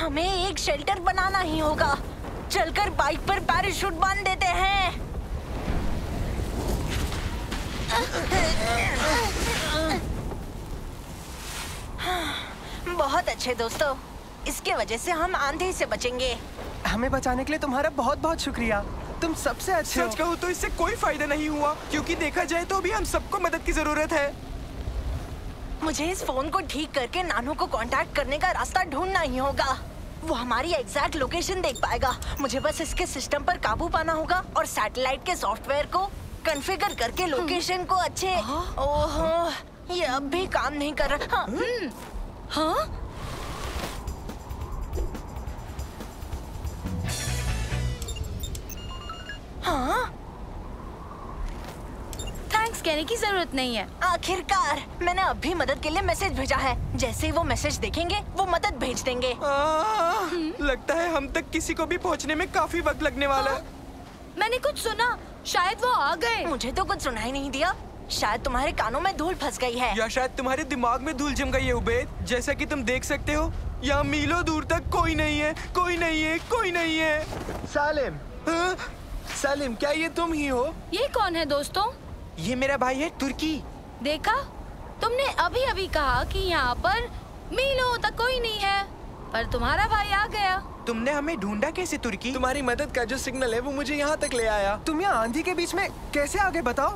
हमें एक शेल्टर बनाना ही होगा। चलकर बाइक पर पैराशूट बांध देते हैं। बहुत अच्छे दोस्तों, इसके वजह से हम आंधी से बचेंगे। हमें बचाने के लिए तुम्हारा बहुत बहुत शुक्रिया। तुम सबसे अच्छे हो। सच कहूँ तो इससे कोई फायदा नहीं हुआ, क्योंकि देखा जाए तो अभी हम सबको मदद की जरूरत है। मुझे इस फोन को ठीक करके नानू को कांटेक्ट करने का रास्ता ढूंढना ही होगा। वो हमारी एग्जैक्ट लोकेशन देख पाएगा। मुझे बस इसके सिस्टम पर काबू पाना होगा और सैटेलाइट के सॉफ्टवेयर को कॉन्फ़िगर करके लोकेशन को अच्छे। ओहो, ये अब भी काम नहीं कर रहा। हाँ? हाँ? थैंक्स कहने की जरूरत नहीं है। आखिरकार मैंने अभी मदद के लिए मैसेज भेजा है। जैसे ही वो मैसेज देखेंगे वो मदद भेज देंगे। लगता है हम तक किसी को भी पहुंचने में काफी वक्त लगने वाला है। मैंने कुछ सुना, शायद वो आ गए। मुझे तो कुछ सुनाई नहीं दिया। शायद तुम्हारे कानों में धूल फंस गई है। या शायद तुम्हारे दिमाग में धूल जम गई है उबैद। जैसा कि तुम देख सकते हो, यहाँ मीलों दूर तक कोई नहीं है, कोई नहीं है, कोई नहीं है। सालिम, सालिम, क्या ये तुम ही हो? ये कौन है दोस्तों? ये मेरा भाई है तुर्की। देखा, तुमने अभी अभी कहा कि यहाँ पर मीलों तक कोई नहीं है, पर तुम्हारा भाई आ गया। तुमने हमें ढूंढा कैसे तुर्की? तुम्हारी मदद का जो सिग्नल है वो मुझे यहाँ तक ले आया। तुम यहाँ आंधी के बीच में कैसे आगे बताओ?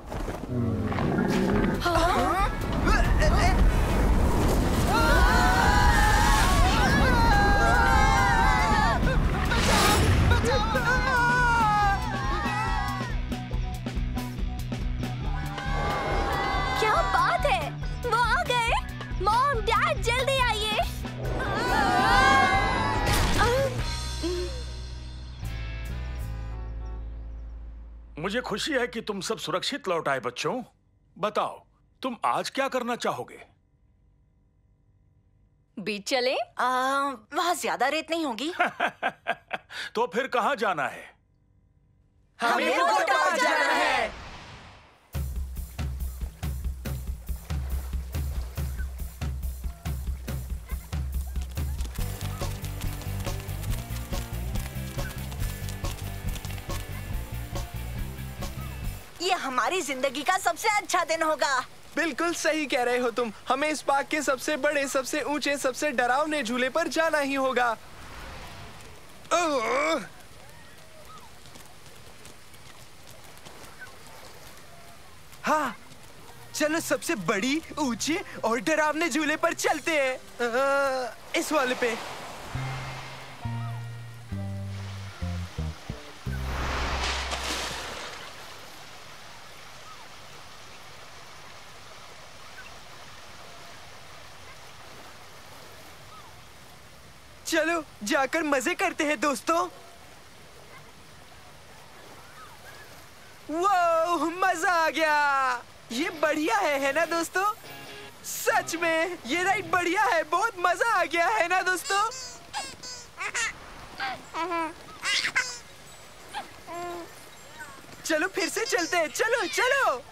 क्या बात है, वो आ गए। मॉम, डैड, जल्दी आइए। मुझे खुशी है कि तुम सब सुरक्षित लौट आए बच्चों। बताओ, तुम आज क्या करना चाहोगे? बीच चले? वहाँ ज्यादा रेत नहीं होगी। तो फिर कहाँ जाना है? हमें फुटपाथ जाना है। ये हमारी जिंदगी का सबसे अच्छा दिन होगा। बिल्कुल सही कह रहे हो तुम। हमें इस पार्क के सबसे बड़े, सबसे ऊंचे, सबसे डरावने झूले पर जाना ही होगा। हाँ, चलो सबसे बड़ी, ऊंचे और डरावने झूले पर चलते हैं। इस वाले पे। चलो जाकर मजे करते हैं दोस्तों। वो मजा आ गया। ये बढ़िया है ना दोस्तों? सच में ये राइड बढ़िया है। बहुत मजा आ गया है ना दोस्तों? चलो फिर से चलते हैं। चलो चलो।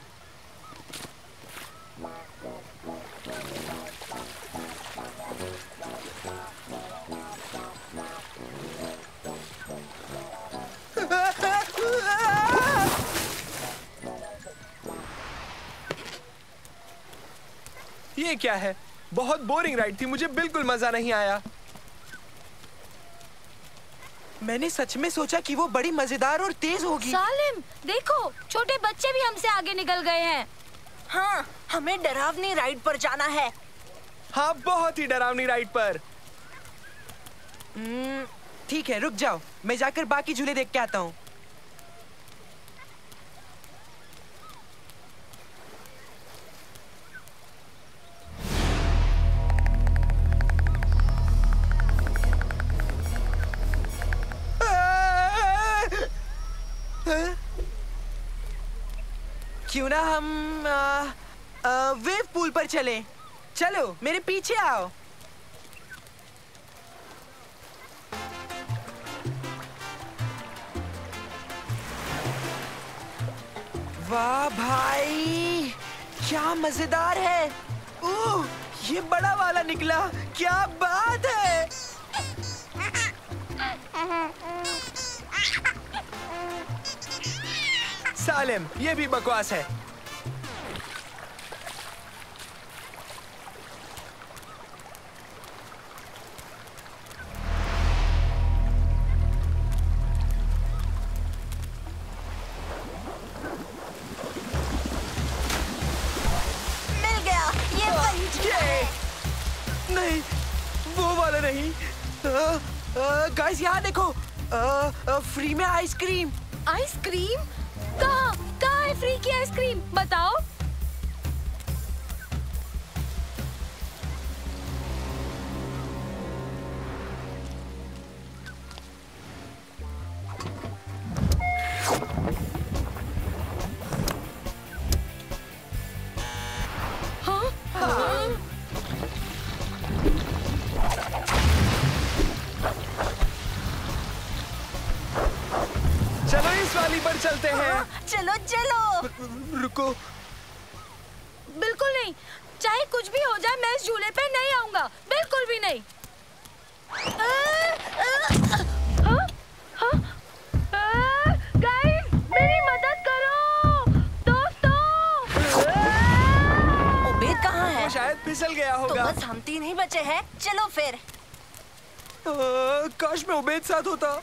ये क्या है? बहुत बोरिंग राइड थी। मुझे बिल्कुल मजा नहीं आया। मैंने सच में सोचा कि वो बड़ी मजेदार और तेज होगी। सालिम, देखो, छोटे बच्चे भी हमसे आगे निकल गए हैं। हाँ, हमें डरावनी राइड पर जाना है। हाँ, बहुत ही डरावनी राइड पर। ठीक है, रुक जाओ, मैं जाकर बाकी झूले देख के आता हूँ। क्यों ना हम वेव पूल पर चले। चलो मेरे पीछे आओ। वाह भाई, क्या मजेदार है। ओह, ये बड़ा वाला निकला। क्या बात है। सालिम, ये भी बकवास है। मिल गया, ये वही ये नहीं, वो वाला नहीं। गाइस यहाँ देखो, फ्री में आइसक्रीम। आइसक्रीम? कहाँ कहाँ है फ्री की आइसक्रीम? बताओ। हाँ? हाँ? चलो इस वाली पर चलते हैं। चलो चलो। रुको, बिल्कुल नहीं, चाहे कुछ भी हो जाए मैं इस झूले पे नहीं आऊंगा, बिल्कुल भी नहीं। गाइस, मेरी मदद करो दोस्तों। उबेद कहाँ है? वो शायद फिसल गया तो होगा। बस हम तीन ही बचे हैं। चलो फिर। काश मैं उबेद साथ होता।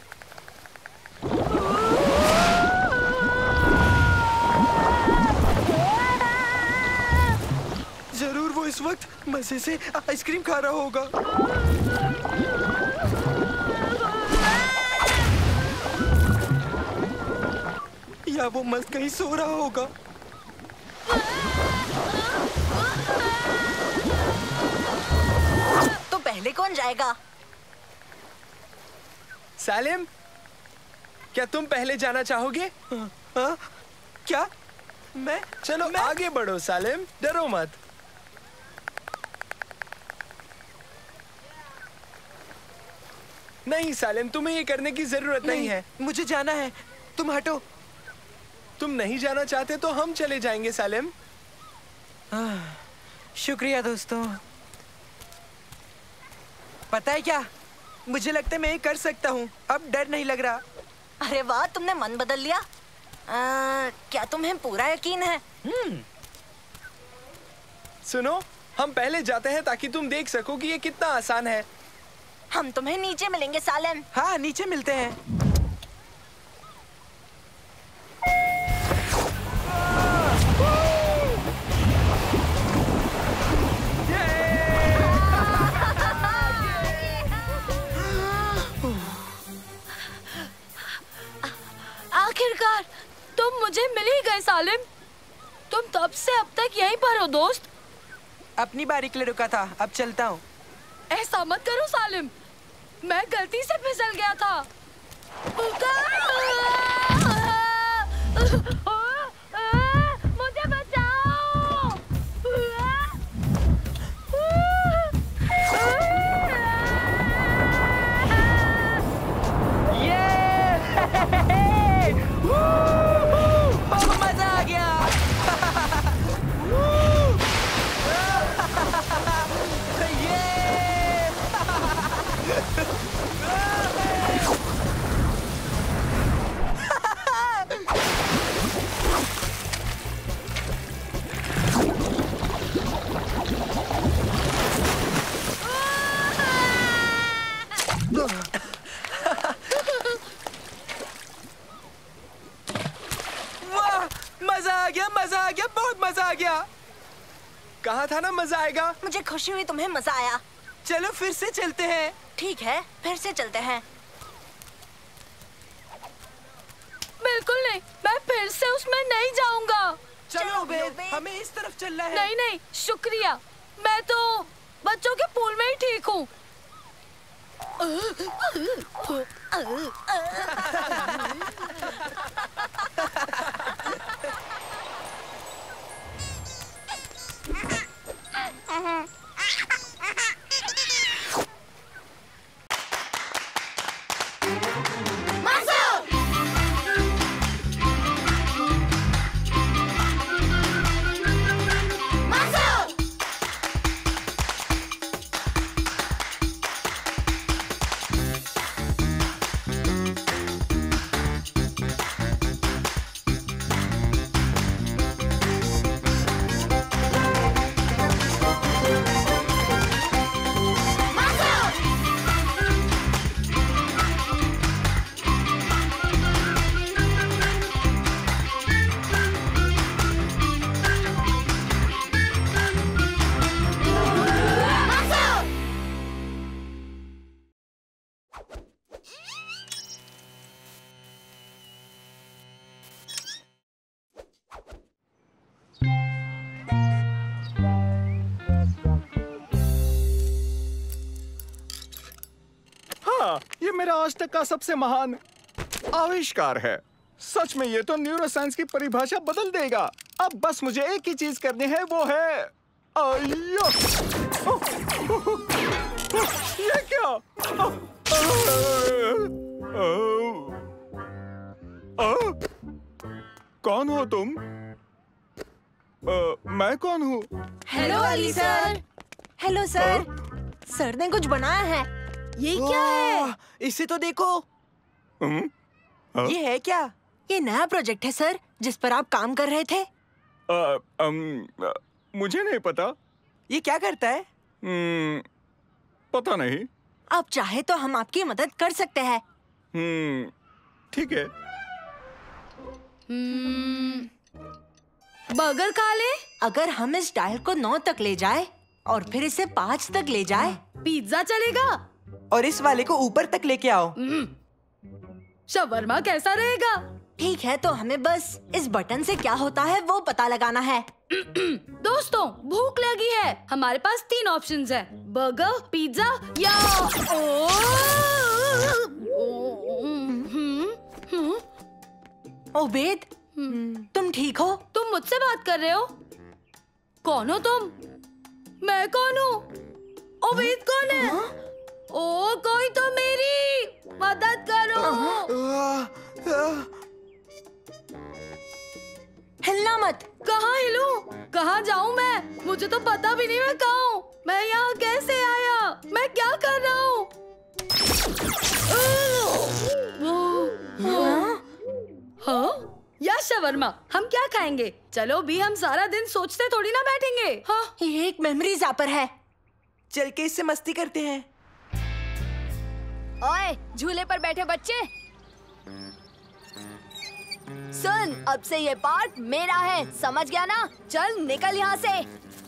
जरूर वो इस वक्त मजे से आइसक्रीम खा रहा होगा। या वो मस्त कहीं सो रहा होगा। तो पहले कौन जाएगा? सालिम, क्या तुम पहले जाना चाहोगे? हाँ? क्या? मैं? चलो आगे बढ़ो सालिम, डरो मत। नहीं सालिम, तुम्हें ये करने की जरूरत नहीं है। मुझे जाना है, तुम हटो। तुम नहीं जाना चाहते तो हम चले जाएंगे सालिम। शुक्रिया दोस्तों। पता है क्या, मुझे लगता है मैं ये कर सकता हूँ। अब डर नहीं लग रहा। अरे वाह, तुमने मन बदल लिया। क्या तुम्हें पूरा यकीन है? सुनो, हम पहले जाते हैं ताकि तुम देख सको कि ये कितना आसान है। हम तुम्हें नीचे मिलेंगे सालिम। हाँ, नीचे मिलते हैं। आखिरकार तुम मुझे मिल ही गए सालिम। तुम तब से अब तक यहीं पर हो दोस्त। अपनी बारी के लिए रुका था, अब चलता हूँ। ऐसा मत करो सालिम, मैं गलती से फिसल गया था। मुझे बचाओ। मजा आ गया। मजा आ गया, बहुत मजा आ गया। कहा था ना मजा आएगा। मुझे खुशी हुई तुम्हें मजा आया। चलो फिर से चलते हैं। ठीक है, फिर से चलते हैं। बिल्कुल नहीं, मैं फिर से उसमें नहीं जाऊंगा। चलो उबेद, हमें इस तरफ चलना है। नहीं नहीं, शुक्रिया, मैं तो बच्चों के पूल में ही ठीक हूँ। मेरा आज तक का सबसे महान आविष्कार है। सच में ये तो न्यूरोसाइंस की परिभाषा बदल देगा। अब बस मुझे एक ही चीज करनी है, वो है अय्यो! ये क्या? कौन हो तुम? मैं कौन हूँ? Hello Ali sir. Hello sir. Sir ने कुछ बनाया है। ये क्या है? इसे तो देखो। ये है क्या? ये नया प्रोजेक्ट है सर, जिस पर आप काम कर रहे थे। मुझे नहीं पता। ये क्या करता है? पता नहीं। आप चाहे तो हम आपकी मदद कर सकते हैं। ठीक है। बर्गर खा ले। अगर हम इस डायल को 9 तक ले जाए और फिर इसे 5 तक ले जाए, पिज्जा चलेगा। और इस वाले को ऊपर तक लेके आओ। शवरमा कैसा रहेगा? ठीक है, तो हमें बस इस बटन से क्या होता है वो पता लगाना है। दोस्तों, भूख लगी है। हमारे पास 3 ऑप्शंस हैं, बर्गर, पिज्जा या ओबेद, तुम ठीक हो? तुम मुझसे बात कर रहे हो? कौन हो तुम? मैं कौन हूँ? ओबेद कौन है? ओ, कोई तो मेरी मदद करो। हिलना मत। कहाँ हिलूं? कहाँ जाऊँ मैं? मुझे तो पता भी नहीं मैं कहाँ हूँ। मैं यहाँ कैसे आया? मैं क्या कर रहा हूँ? हाँ? या शवरमा, हम क्या खाएंगे? चलो भी, हम सारा दिन सोचते थोड़ी ना बैठेंगे। हाँ? ये एक मेमोरी ज़ैपर है। चल के इससे मस्ती करते हैं। ओए, झूले पर बैठे बच्चे, सुन, अब से ये पार्ट मेरा है, समझ गया ना? चल निकल यहाँ से।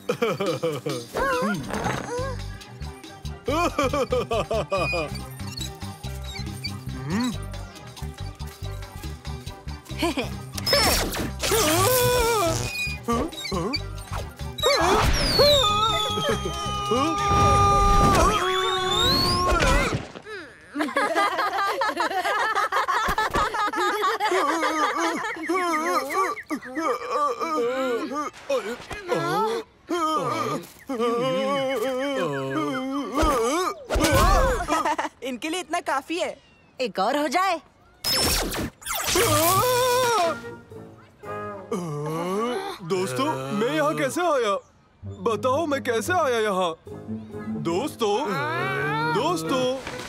इनके लिए इतना काफी है। एक और हो जाए। दोस्तों, मैं यहाँ कैसे आया? बताओ, मैं कैसे आया यहाँ? दोस्तों, दोस्तों।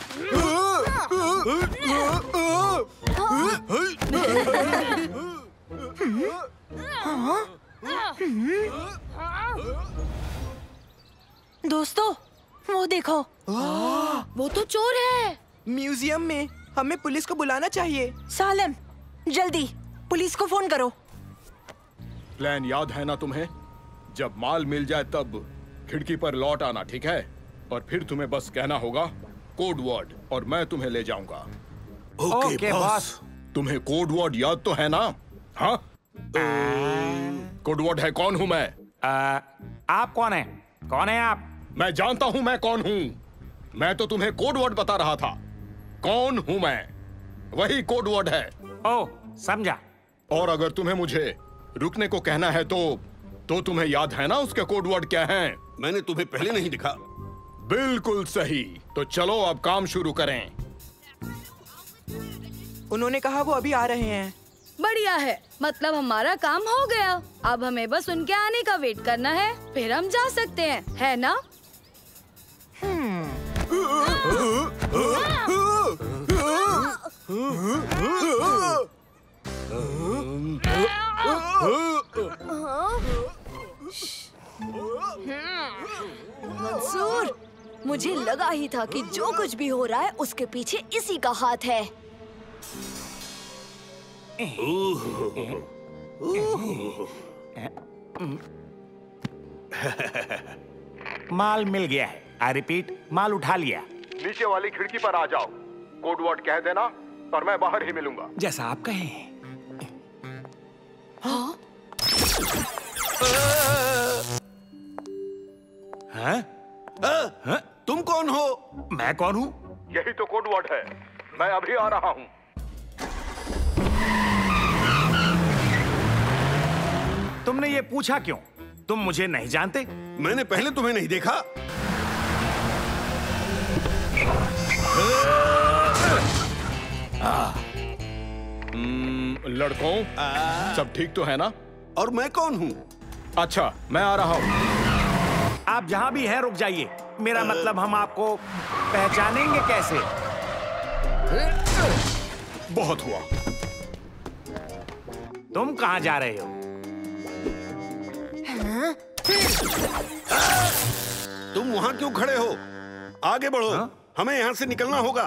दोस्तों, वो देखो। वो तो चोर है। म्यूजियम में। हमें पुलिस को बुलाना चाहिए। सालेम, जल्दी पुलिस को फोन करो। प्लान याद है ना तुम्हें? जब माल मिल जाए तब खिड़की पर लौट आना, ठीक है? और फिर तुम्हें बस कहना होगा कोड वर्ड और मैं तुम्हें ले जाऊंगा। Okay boss. तुम्हें कोड वर्ड याद तो है ना? हाँ? कोड वर्ड है कौन हूँ मैं? आप कौन है? कौन है आप? मैं जानता हूँ मैं कौन हूँ। मैं तो तुम्हें कोड वर्ड बता रहा था। कौन हूँ मैं, वही कोड वर्ड है। ओह, समझा। और अगर तुम्हें मुझे रुकने को कहना है तो तुम्हें याद है ना उसके कोड वर्ड क्या हैं? मैंने तुम्हें पहले नहीं दिखा। बिल्कुल सही। तो चलो अब काम शुरू करें। उन्होंने कहा वो अभी आ रहे हैं। बढ़िया है, मतलब हमारा काम हो गया। अब हमें बस उनके आने का वेट करना है, फिर हम जा सकते हैं, है ना? मंसूर, मुझे लगा ही था कि जो कुछ भी हो रहा है उसके पीछे इसी का हाथ है। माल मिल गया है। आई रिपीट, माल उठा लिया। नीचे वाली खिड़की पर आ जाओ। कोड वर्ड कह देना और मैं बाहर ही मिलूंगा। जैसा आप कहें। हाँ? तुम कौन हो? मैं कौन हूँ? यही तो कोड वर्ड है। मैं अभी आ रहा हूँ। तुमने ये पूछा क्यों? तुम मुझे नहीं जानते? मैंने पहले तुम्हें नहीं देखा। लड़कों, सब ठीक तो है ना? और मैं कौन हूँ? अच्छा, मैं आ रहा हूँ। आप जहाँ भी हैं रुक जाइए। मेरा मतलब हम आपको पहचानेंगे कैसे? बहुत हुआ। तुम कहाँ जा रहे हो? तुम वहाँ क्यों खड़े हो? आगे बढ़ो। हमें यहाँ से निकलना होगा।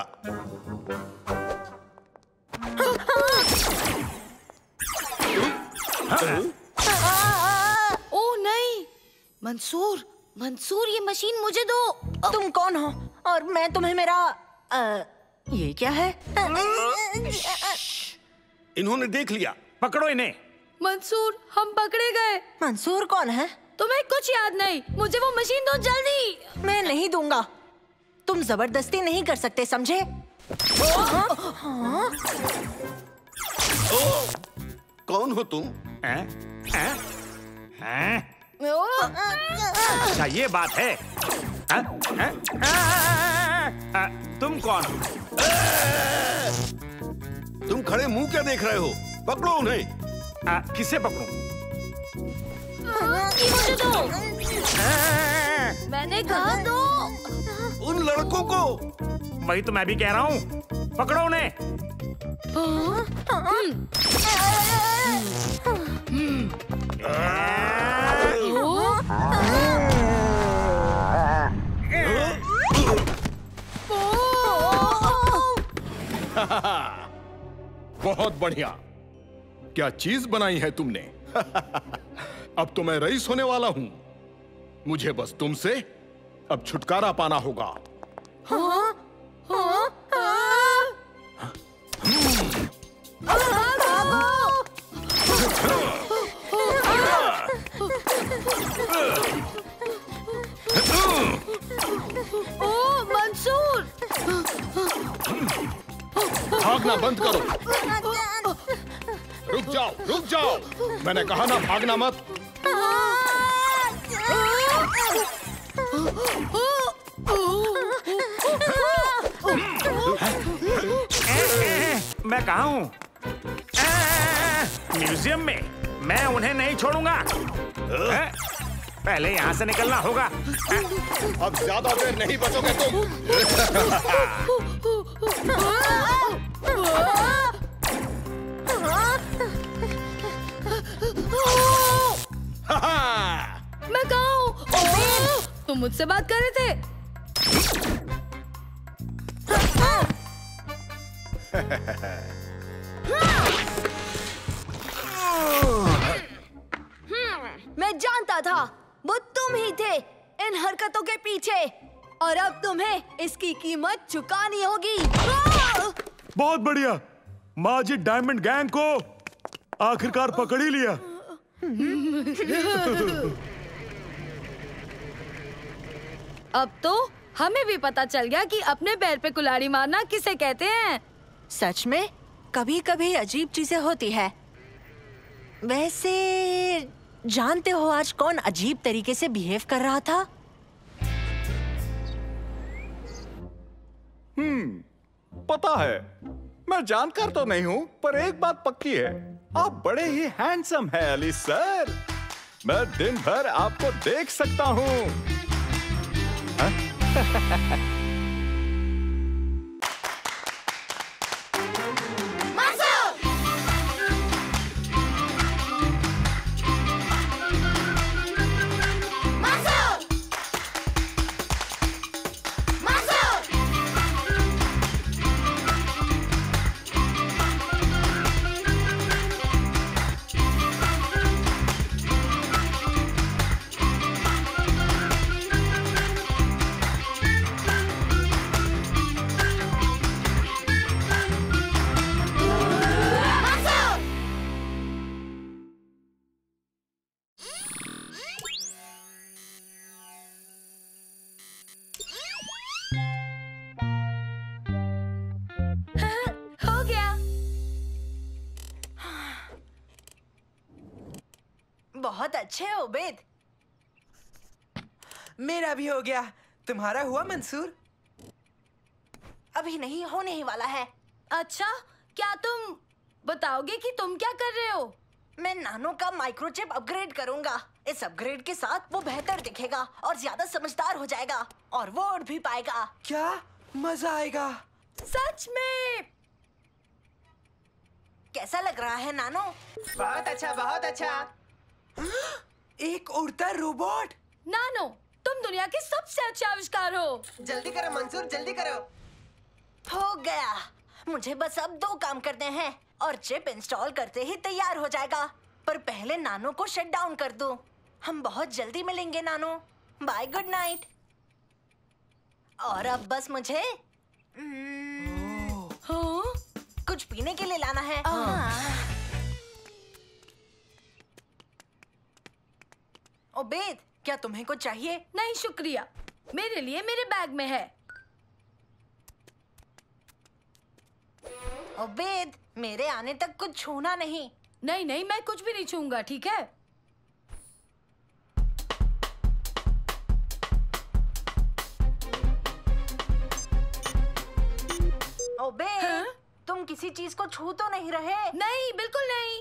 ओह नहीं, मंसूर, मंसूर ये मशीन मुझे दो। तुम कौन हो? और मैं तुम्हें मेरा ये क्या है? इन्होंने देख लिया। पकड़ो इन्हें। मंसूर, हम पकड़े गए। मंसूर कौन है? तुम्हें कुछ याद नहीं? मुझे वो मशीन दो जल्दी। मैं नहीं दूंगा। तुम जबरदस्ती नहीं कर सकते, समझे? कौन हो तुम? अच्छा ये बात है। तुम कौन हो? तुम खड़े मुंह क्या देख रहे हो? पकड़ो उन्हें। किसे पकड़ूं? ये मुझे दो। मैंने कहा दो। उन लड़कों को। वही तो मैं भी कह रहा हूँ। पकड़ो उन्हें। बहुत बढ़िया। क्या चीज बनाई है तुमने? अब तो मैं रईस होने वाला हूँ। मुझे बस तुमसे अब छुटकारा पाना होगा। ओह मंसूर, भागना बंद करो। रुक जाओ, रुक जाओ। मैंने कहा ना भागना मत। मैं कहाँ हूँ? म्यूजियम में। मैं उन्हें नहीं छोड़ूंगा। पहले यहाँ से निकलना होगा। अब ज्यादा देर नहीं बचोगे तुम। मैं कहाँ हूँ? तुम मुझसे बात कर रहे थे। मैं जानता था वो तुम ही थे इन हरकतों के पीछे, और अब तुम्हें इसकी कीमत चुकानी होगी। बहुत बढ़िया। माजिद डायमंड गैंग को आखिरकार पकड़ ही लिया। अब तो हमें भी पता चल गया कि अपने पैर पे कुल्हाड़ी मारना किसे कहते हैं। सच में कभी कभी अजीब चीजें होती है। वैसे जानते हो आज कौन अजीब तरीके से बिहेव कर रहा था? पता है। मैं जानकार तो नहीं हूँ, पर एक बात पक्की है, आप बड़े ही हैंडसम हैं अली सर। मैं दिन भर आपको देख सकता हूँ। बहुत अच्छे हो बेद। मेरा भी हो गया। तुम्हारा हुआ मंसूर? अभी नहीं, होने ही वाला है। अच्छा, क्या तुम बताओगे कि तुम क्या कर रहे हो? मैं नानो का माइक्रोचिप अपग्रेड करूंगा। इस अपग्रेड के साथ वो बेहतर दिखेगा और ज्यादा समझदार हो जाएगा और वो उड़ भी पाएगा। क्या मजा आएगा। सच में? कैसा लग रहा है नानो? बहुत अच्छा, बहुत अच्छा। एक उड़ता रोबोट। नानो, तुम दुनिया के सबसे अच्छा आविष्कार हो। जल्दी करो मंसूर, जल्दी करो। हो गया। मुझे बस अब 2 काम करने हैं और चिप इंस्टॉल करते ही तैयार हो जाएगा। पर पहले नानो को शट डाउन कर दूं। हम बहुत जल्दी मिलेंगे नानो। Bye, good night. और अब बस मुझे हाँ? कुछ पीने के लिए लाना है। ओबेद, क्या तुम्हें कुछ चाहिए? नहीं शुक्रिया, मेरे लिए मेरे बैग में है। ओबेद, मेरे आने तक कुछ छूना नहीं। नहीं नहीं, मैं कुछ भी नहीं छूंगा, ठीक है? ओबेद, हाँ? तुम किसी चीज को छू तो नहीं रहे? नहीं, बिल्कुल नहीं।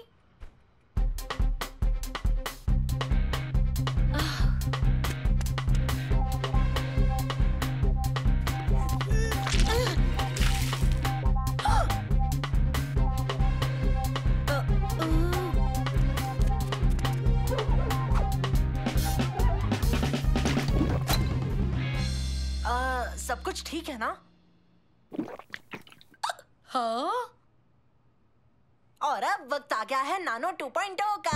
सब कुछ ठीक है ना? हाँ? और अब वक्त आ गया है नानो 2.0 का।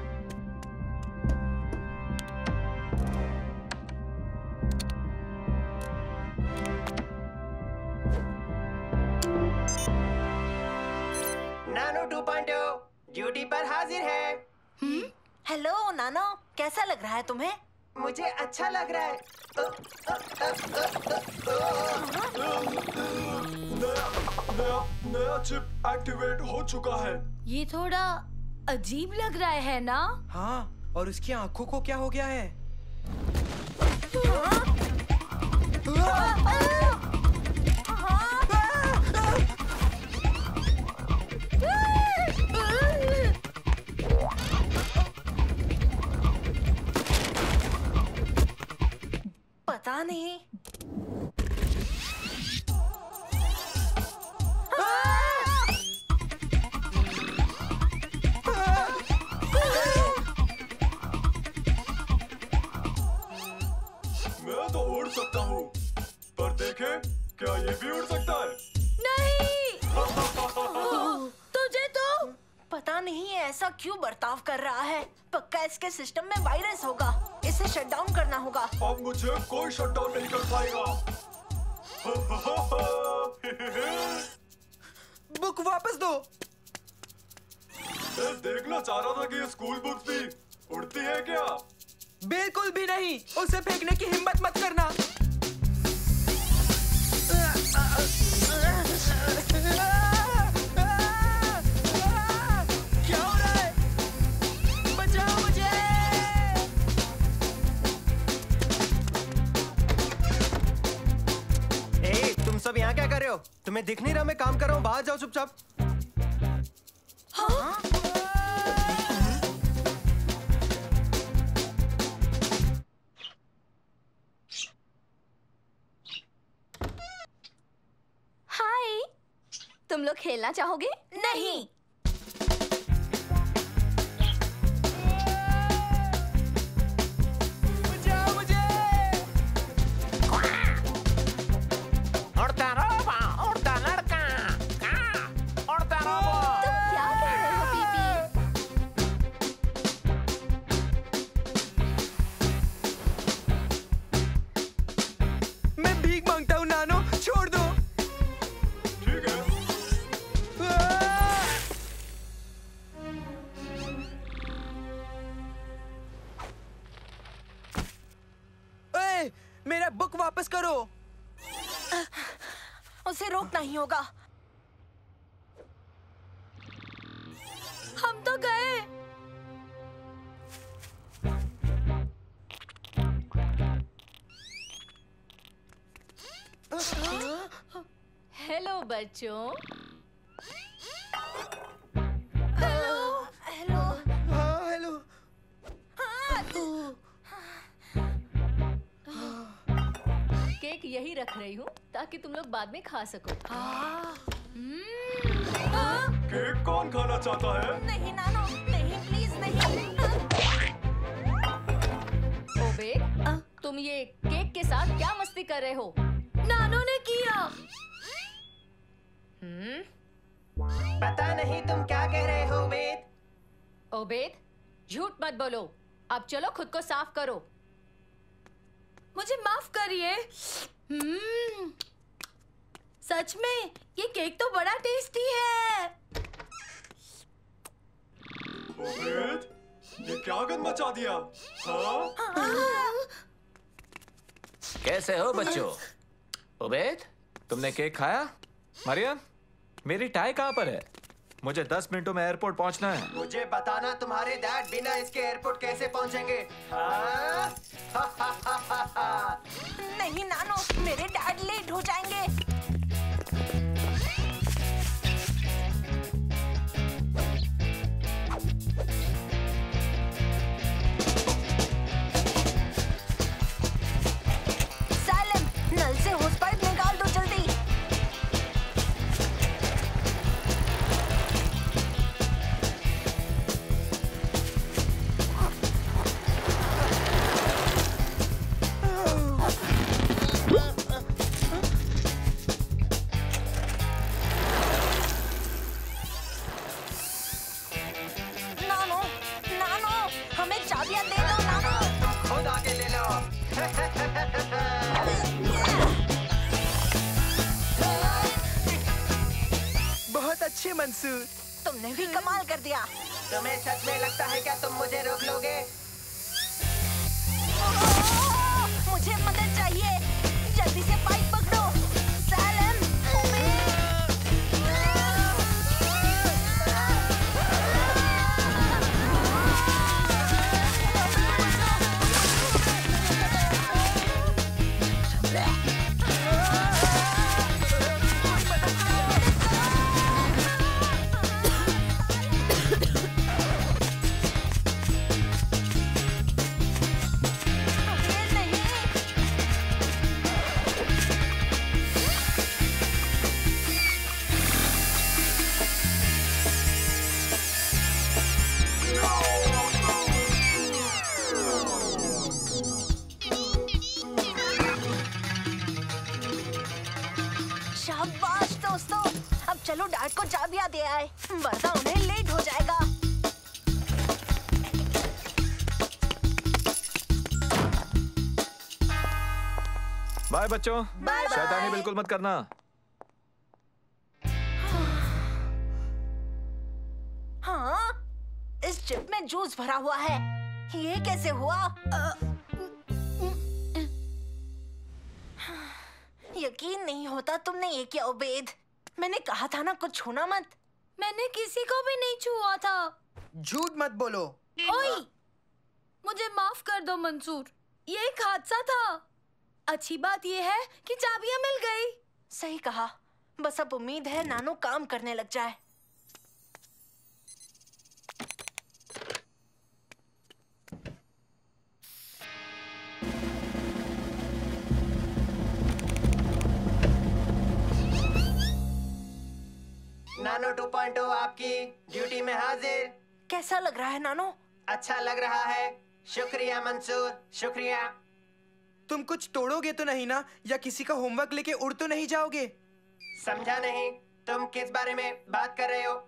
नानो 2.0 ड्यूटी पर हाजिर है। हेलो नानो, कैसा लग रहा है तुम्हें? मुझे अच्छा लग रहा है। नया चिप एक्टिवेट हो चुका है। ये थोड़ा अजीब लग रहा है ना? हाँ, और उसकी आंखों को क्या हो गया है? पता नहीं। मैं तो उड़ सकता हूँ, पर देखे क्या ये भी उड़ सकता है? नहीं। तुझे तो पता नहीं ऐसा क्यों बर्ताव कर रहा है। पक्का इसके सिस्टम में वायरस होगा। इसे शट डाउन करना होगा। अब मुझे कोई शट डाउन नहीं कर पाएगा। बुक वापस दो। मैं देखना चाह रहा था कि ये स्कूल बुक्स भी उड़ती है क्या? बिल्कुल भी नहीं। उसे फेंकने की हिम्मत मत करना। क्या हो रहा है? बचाओ मुझे। ए, तुम सब यहाँ क्या कर रहे हो? तुम्हें दिख नहीं रहा मैं काम कर रहा हूँ? बाहर जाओ चुपचाप। हाँ? हाय, तुम लोग खेलना चाहोगे? नहीं। बचाओ मुझे। उड़ता रोबो, उड़ता लड़का, उड़ता रोबो। तुम क्या कह रहे हो पीपी? मैं भीख मांगता हूँ नानो, छोड़ दो। ठीक है। ओए, मेरा बुक वापस करो। उसे रोकना ही होगा। हम तो गए। हेलो बच्चों। हेलो। हाँ हेलो। केक यही रख रही हूँ ताकि तुम लोग बाद में खा सको। केक कौन खाना चाहता है? नहीं नानो, नहीं प्लीज नहीं। ओबेद, तुम ये केक के साथ क्या मस्ती कर रहे हो? नानो ने किया। पता नहीं तुम क्या कह रहे हो ओबेद। ओबेद, झूठ मत बोलो। अब चलो खुद को साफ करो। मुझे माफ करिए। सच में ये केक तो बड़ा टेस्टी है। ओबेद, ये क्या गंद मचा दिया? हाँ? कैसे हो बच्चों? ओबेद, तुमने केक खाया? मरियम, मेरी टाई कहाँ पर है? मुझे 10 मिनटों में एयरपोर्ट पहुंचना है। मुझे बताना तुम्हारे डैड बिना इसके एयरपोर्ट कैसे पहुंचेंगे? हाँ? नहीं नानो, मेरे डैड लेट हो जाएंगे। सालम, नल से होस पाइप निकाल दो जल्दी। नानो, नानो, हमें चाबियां दे दो नानो। खुद आके ले लो। बहुत अच्छे मंसूर। तुमने भी कमाल कर दिया। तुम्हें सच में लगता है क्या तुम मुझे रोक लोगे? मुझे मदद चाहिए, जल्दी से पाइप पकड़ो। सालम, शाबाश दोस्तों, अब चलो डैड को चाबियां दे आए, वरना उन्हें लेट हो जाएगा। बाय बच्चों। बाय शैतानी बिल्कुल मत करना। हाँ, इस चिप में जूस भरा हुआ है। ये कैसे हुआ? यकीन नहीं होता तुमने ये किया ओबेद। मैंने कहा था ना कुछ छूना मत। मैंने किसी को भी नहीं छुआ था। झूठ मत बोलो। ओए, मुझे माफ कर दो मंसूर, ये एक हादसा था। अच्छी बात ये है कि चाबियां मिल गई। सही कहा। बस अब उम्मीद है नानो काम करने लग जाए। नानो 2.0 आपकी ड्यूटी में हाजिर। कैसा लग रहा है नानो? अच्छा लग रहा है। शुक्रिया मंसूर, शुक्रिया। तुम कुछ तोड़ोगे तो नहीं ना, या किसी का होमवर्क लेके उड़ तो नहीं जाओगे? समझा नहीं, तुम किस बारे में बात कर रहे हो?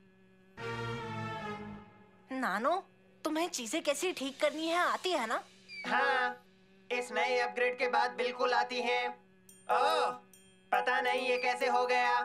नानो, तुम्हें चीजें कैसी ठीक करनी है आती है ना? हाँ, इस नए अपग्रेड के बाद बिल्कुल आती हैं। ओह, पता नहीं ये कैसे हो गया।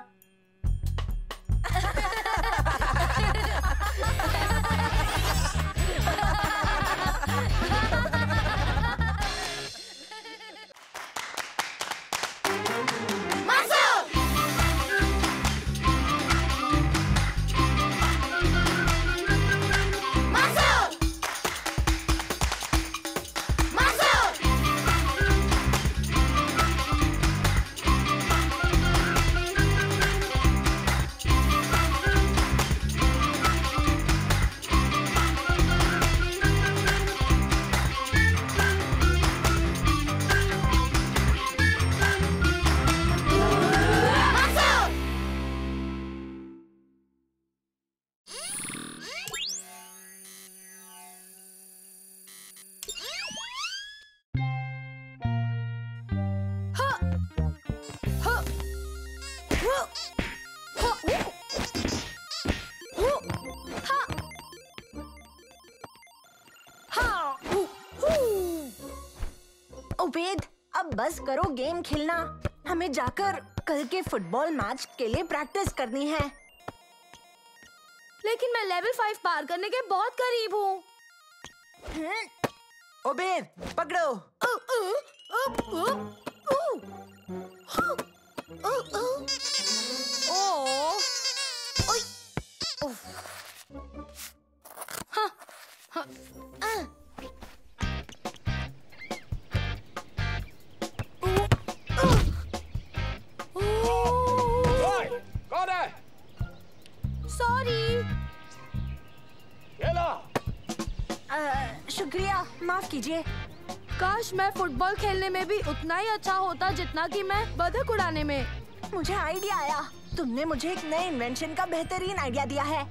उबैद, अब बस करो गेम खेलना। हमें जाकर कल के फुटबॉल मैच के लिए प्रैक्टिस करनी है। लेकिन मैं लेवल 5 पार करने के बहुत करीब हूँ। उबैद, पकड़ो। कौन है? सॉरी। शुक्रिया, माफ कीजिए। काश मैं फुटबॉल खेलने में भी उतना ही अच्छा होता जितना कि मैं बतख उड़ाने में। मुझे आइडिया आया। तुमने मुझे एक नए इन्वेंशन का बेहतरीन आइडिया दिया है।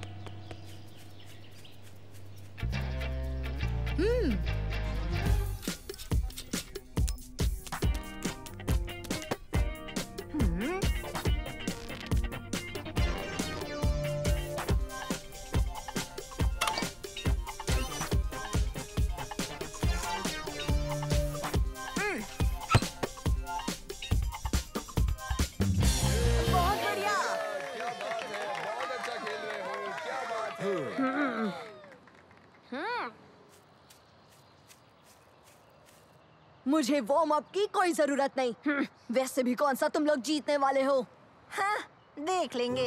मुझे वार्म अप की कोई जरूरत नहीं। वैसे भी कौन सा तुम लोग जीतने वाले हो। हाँ, देख लेंगे।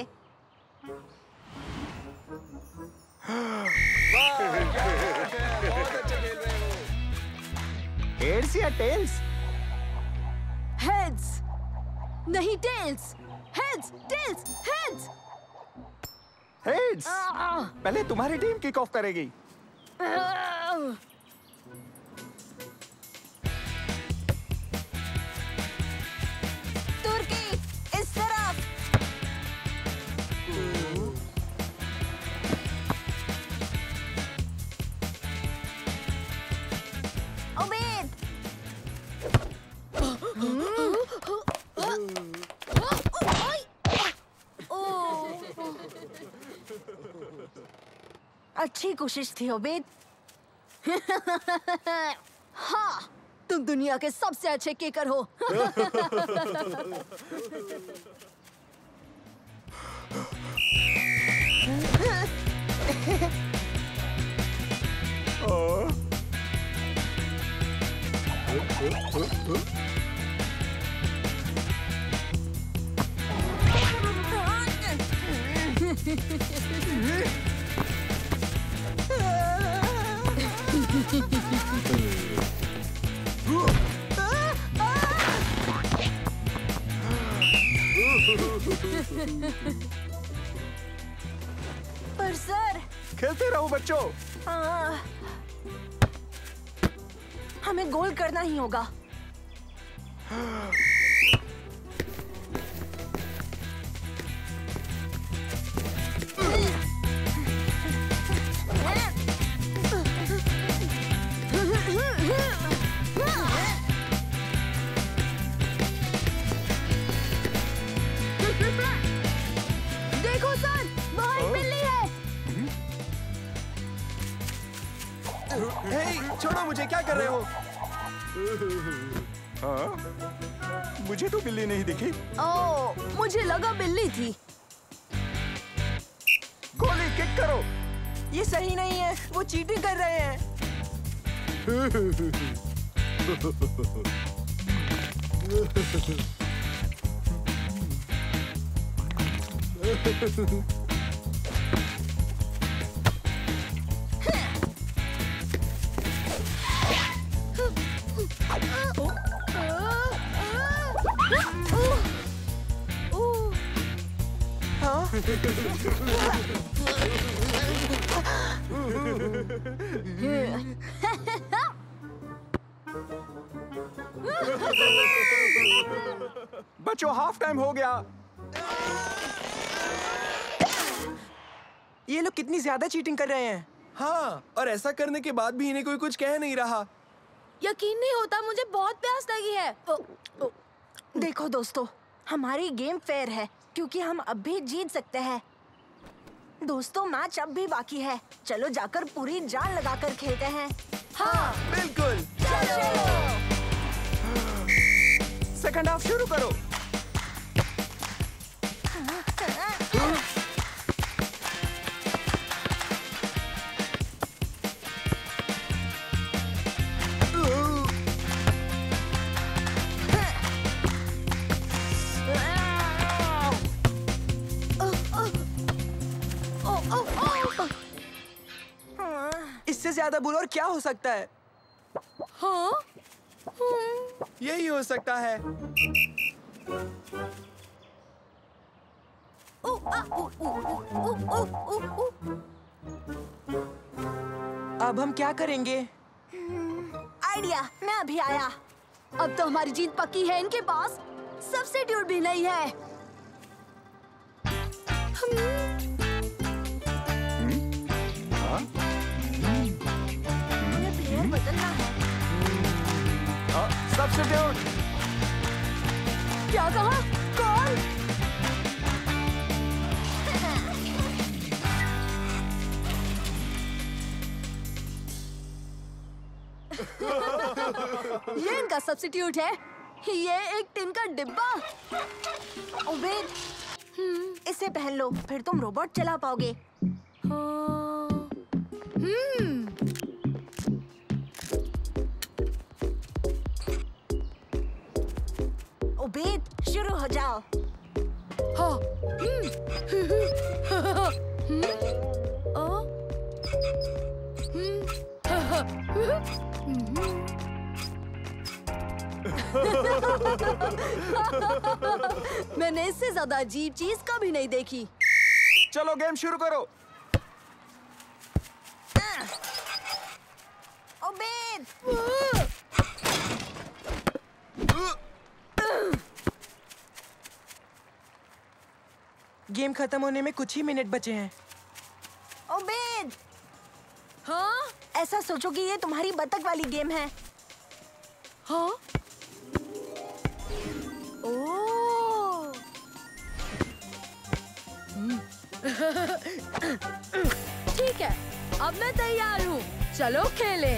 हेड्स या टेल्स? हेड्स नहीं tails. Heads tails heads. Heads. पहले तुम्हारी टीम किक ऑफ करेगी। तुर्की, इस तरफ। उबैद। अच्छी कोशिश थी उबैद। हाँ, तुम दुनिया के सबसे अच्छे किकर हो। पर सर, खेलते रहो बच्चों। हमें गोल करना ही होगा। देखो सर, वहाँ एक बिल्ली है। हे, छोड़ो मुझे, क्या कर रहे हो? हाँ? मुझे तो बिल्ली नहीं दिखी। ओह, मुझे लगा बिल्ली थी। गोली किक करो। ये सही नहीं है, वो चीटिंग कर रहे हैं। बच्चों, हाफ टाइम हो गया। ये लोग कितनी ज्यादा चीटिंग कर रहे हैं। हाँ, और ऐसा करने के बाद भी इन्हें कोई कुछ कह नहीं रहा। यकीन नहीं होता, मुझे बहुत प्यास लगी है। देखो दोस्तों, हमारी गेम फेयर है। क्योंकि हम अब भी जीत सकते हैं। दोस्तों, मैच अब भी बाकी है। चलो जाकर पूरी जान लगाकर खेलते हैं। हाँ, बिल्कुल। चलो। सेकंड हाफ शुरू करो। इससे ज्यादा बुरा और क्या हो सकता है? हाँ? यही हो सकता है। अब हम क्या करेंगे? आइडिया, मैं अभी आया। अब तो हमारी जीत पक्की है। इनके पास सब्स्टिट्यूट भी नहीं है। प्लेयर बदलना है। सब्स्टिट्यूट। क्या कहा? कौन? ये इनका सब्स्टिट्यूट है। ये एक टिन का डिब्बा। उबेद, इसे पहन लो, फिर तुम रोबोट चला पाओगे। उबेद, शुरू हो जाओ। हाँ। मैंने इससे ज्यादा अजीब चीज कभी नहीं देखी। चलो गेम शुरू करो। उबेद, गेम खत्म होने में कुछ ही मिनट बचे हैं। उबेद, हाँ? ऐसा सोचो कि ये तुम्हारी बतख वाली गेम है। हाँ? ओह। ठीक है, अब मैं तैयार हूँ। चलो खेलें।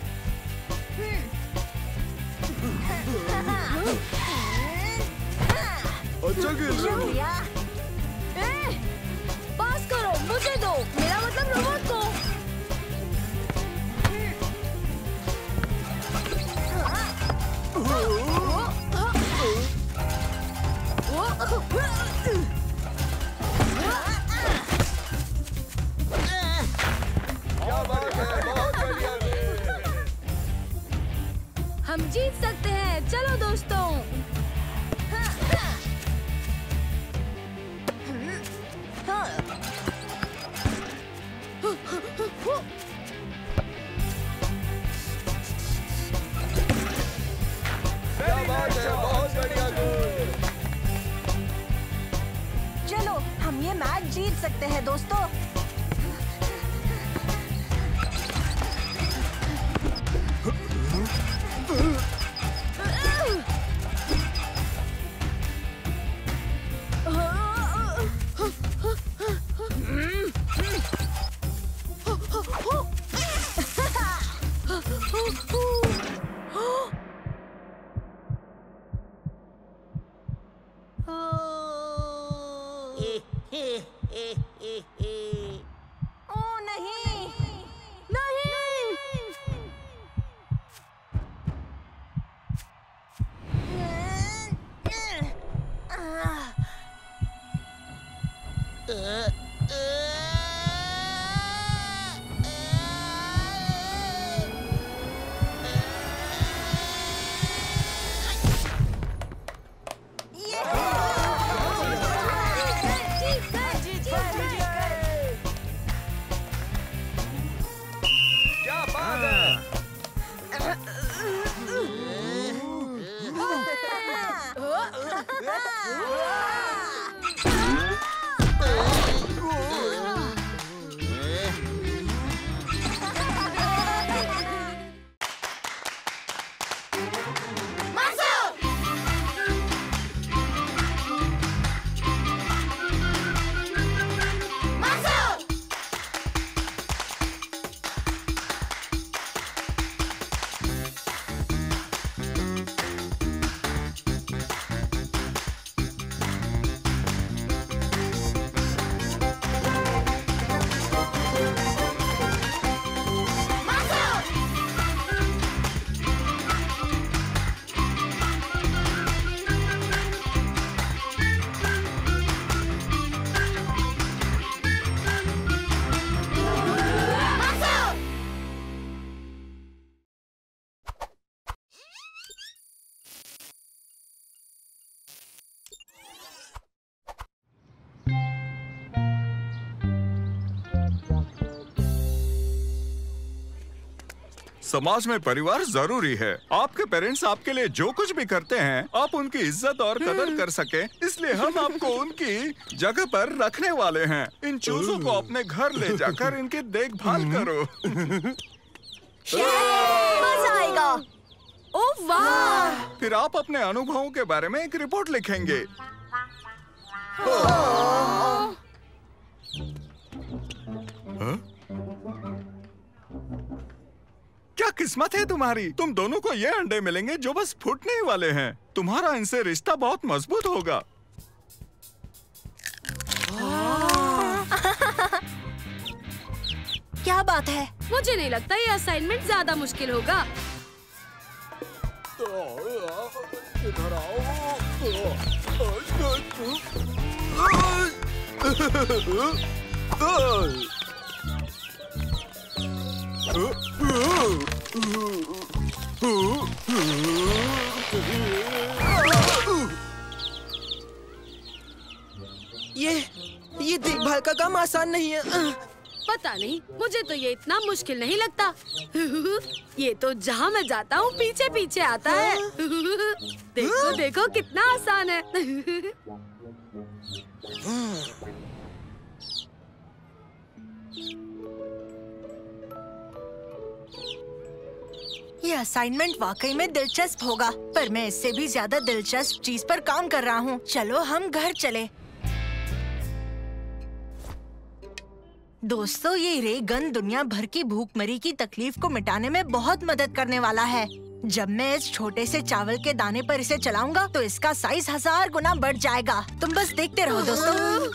अच्छा शुक्रिया। पास करो, मुझे दो। मेरा मतलब रोबोट को। हम जीत सकते हैं। चलो दोस्तों। चलो, हम ये मैच जीत सकते हैं दोस्तों। ओ नहीं, नहीं। क्या बात है? समाज में परिवार जरूरी है। आपके पेरेंट्स आपके लिए जो कुछ भी करते हैं, आप उनकी इज्जत और कदर कर सके, इसलिए हम आपको उनकी जगह पर रखने वाले हैं। इन चूजों को अपने घर ले जाकर इनकी देखभाल करो। मजा आएगा। ओह वाह! फिर आप अपने अनुभवों के बारे में एक रिपोर्ट लिखेंगे। क्या किस्मत है तुम्हारी, तुम दोनों को ये अंडे मिलेंगे जो बस फूटने ही वाले हैं। तुम्हारा इनसे रिश्ता बहुत मजबूत होगा। क्या बात है? मुझे नहीं लगता ये असाइनमेंट ज्यादा मुश्किल होगा। इधर आओ। ये देखभाल का काम आसान नहीं है। पता नहीं, मुझे तो ये इतना मुश्किल नहीं लगता। ये तो जहाँ मैं जाता हूँ पीछे पीछे आता है। देखो देखो कितना आसान है। ये असाइनमेंट वाकई में दिलचस्प होगा, पर मैं इससे भी ज्यादा दिलचस्प चीज पर काम कर रहा हूँ। चलो हम घर चले। दोस्तों, ये रे गन दुनिया भर की भूखमरी की तकलीफ को मिटाने में बहुत मदद करने वाला है। जब मैं इस छोटे से चावल के दाने पर इसे चलाऊंगा तो इसका साइज 1000 गुना बढ़ जाएगा। तुम बस देखते रहो दोस्तों।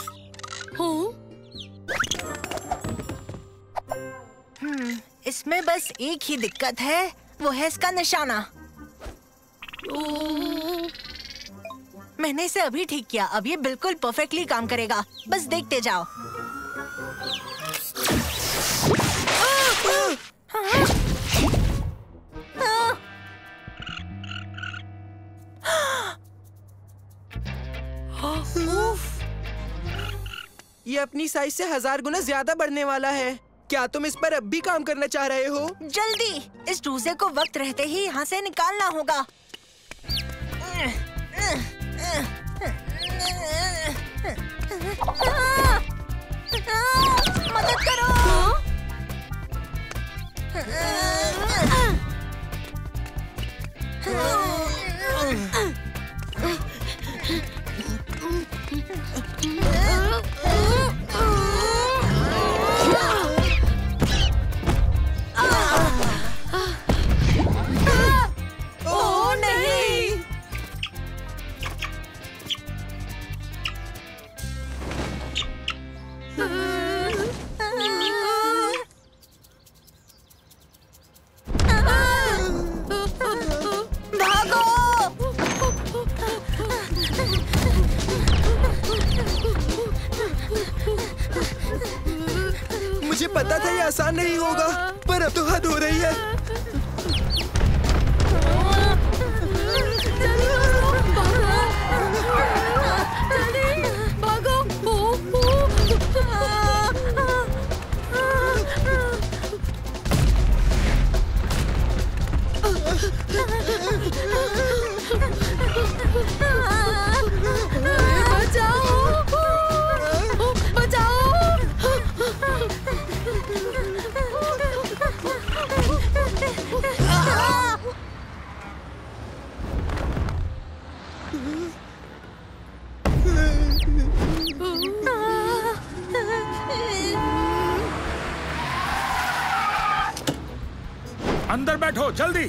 इसमें बस एक ही दिक्कत है, वो है इसका निशाना। मैंने इसे अभी ठीक किया, अब ये बिल्कुल परफेक्टली काम करेगा। बस देखते जाओ। ये अपनी साइज से 1000 गुना ज्यादा बढ़ने वाला है। क्या तुम इस पर अब भी काम करना चाह रहे हो? जल्दी! इस चूजे को वक्त रहते ही यहाँ से निकालना होगा। मदद करो! ओह नहीं! मुझे पता था ये आसान नहीं होगा, पर अब तो हद हो रही है। अंदर बैठो जल्दी।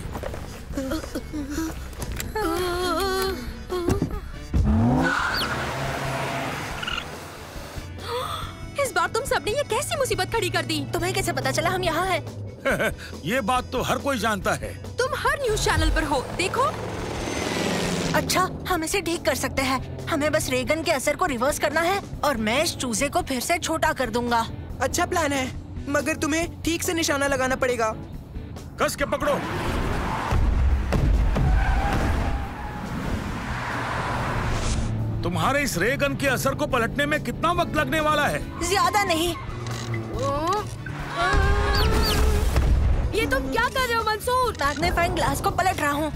इस बार तुम सबने ये कैसी मुसीबत खड़ी कर दी? तुम्हें कैसे पता चला हम यहाँ हैं? ये बात तो हर कोई जानता है। तुम हर न्यूज चैनल पर हो, देखो। अच्छा, हम इसे ठीक कर सकते हैं। हमें बस रेगन के असर को रिवर्स करना है और मैं इस चूजे को फिर से छोटा कर दूंगा। अच्छा प्लान है, मगर तुम्हें ठीक से निशाना लगाना पड़ेगा। कस के पकड़ो। तुम्हारे इस रे गन के असर को पलटने में कितना वक्त लगने वाला है? ज्यादा नहीं। ये तुम क्या कर रहे हो मंसूर? मैग्नीफाइंग ग्लास को पलट रहा हूँ।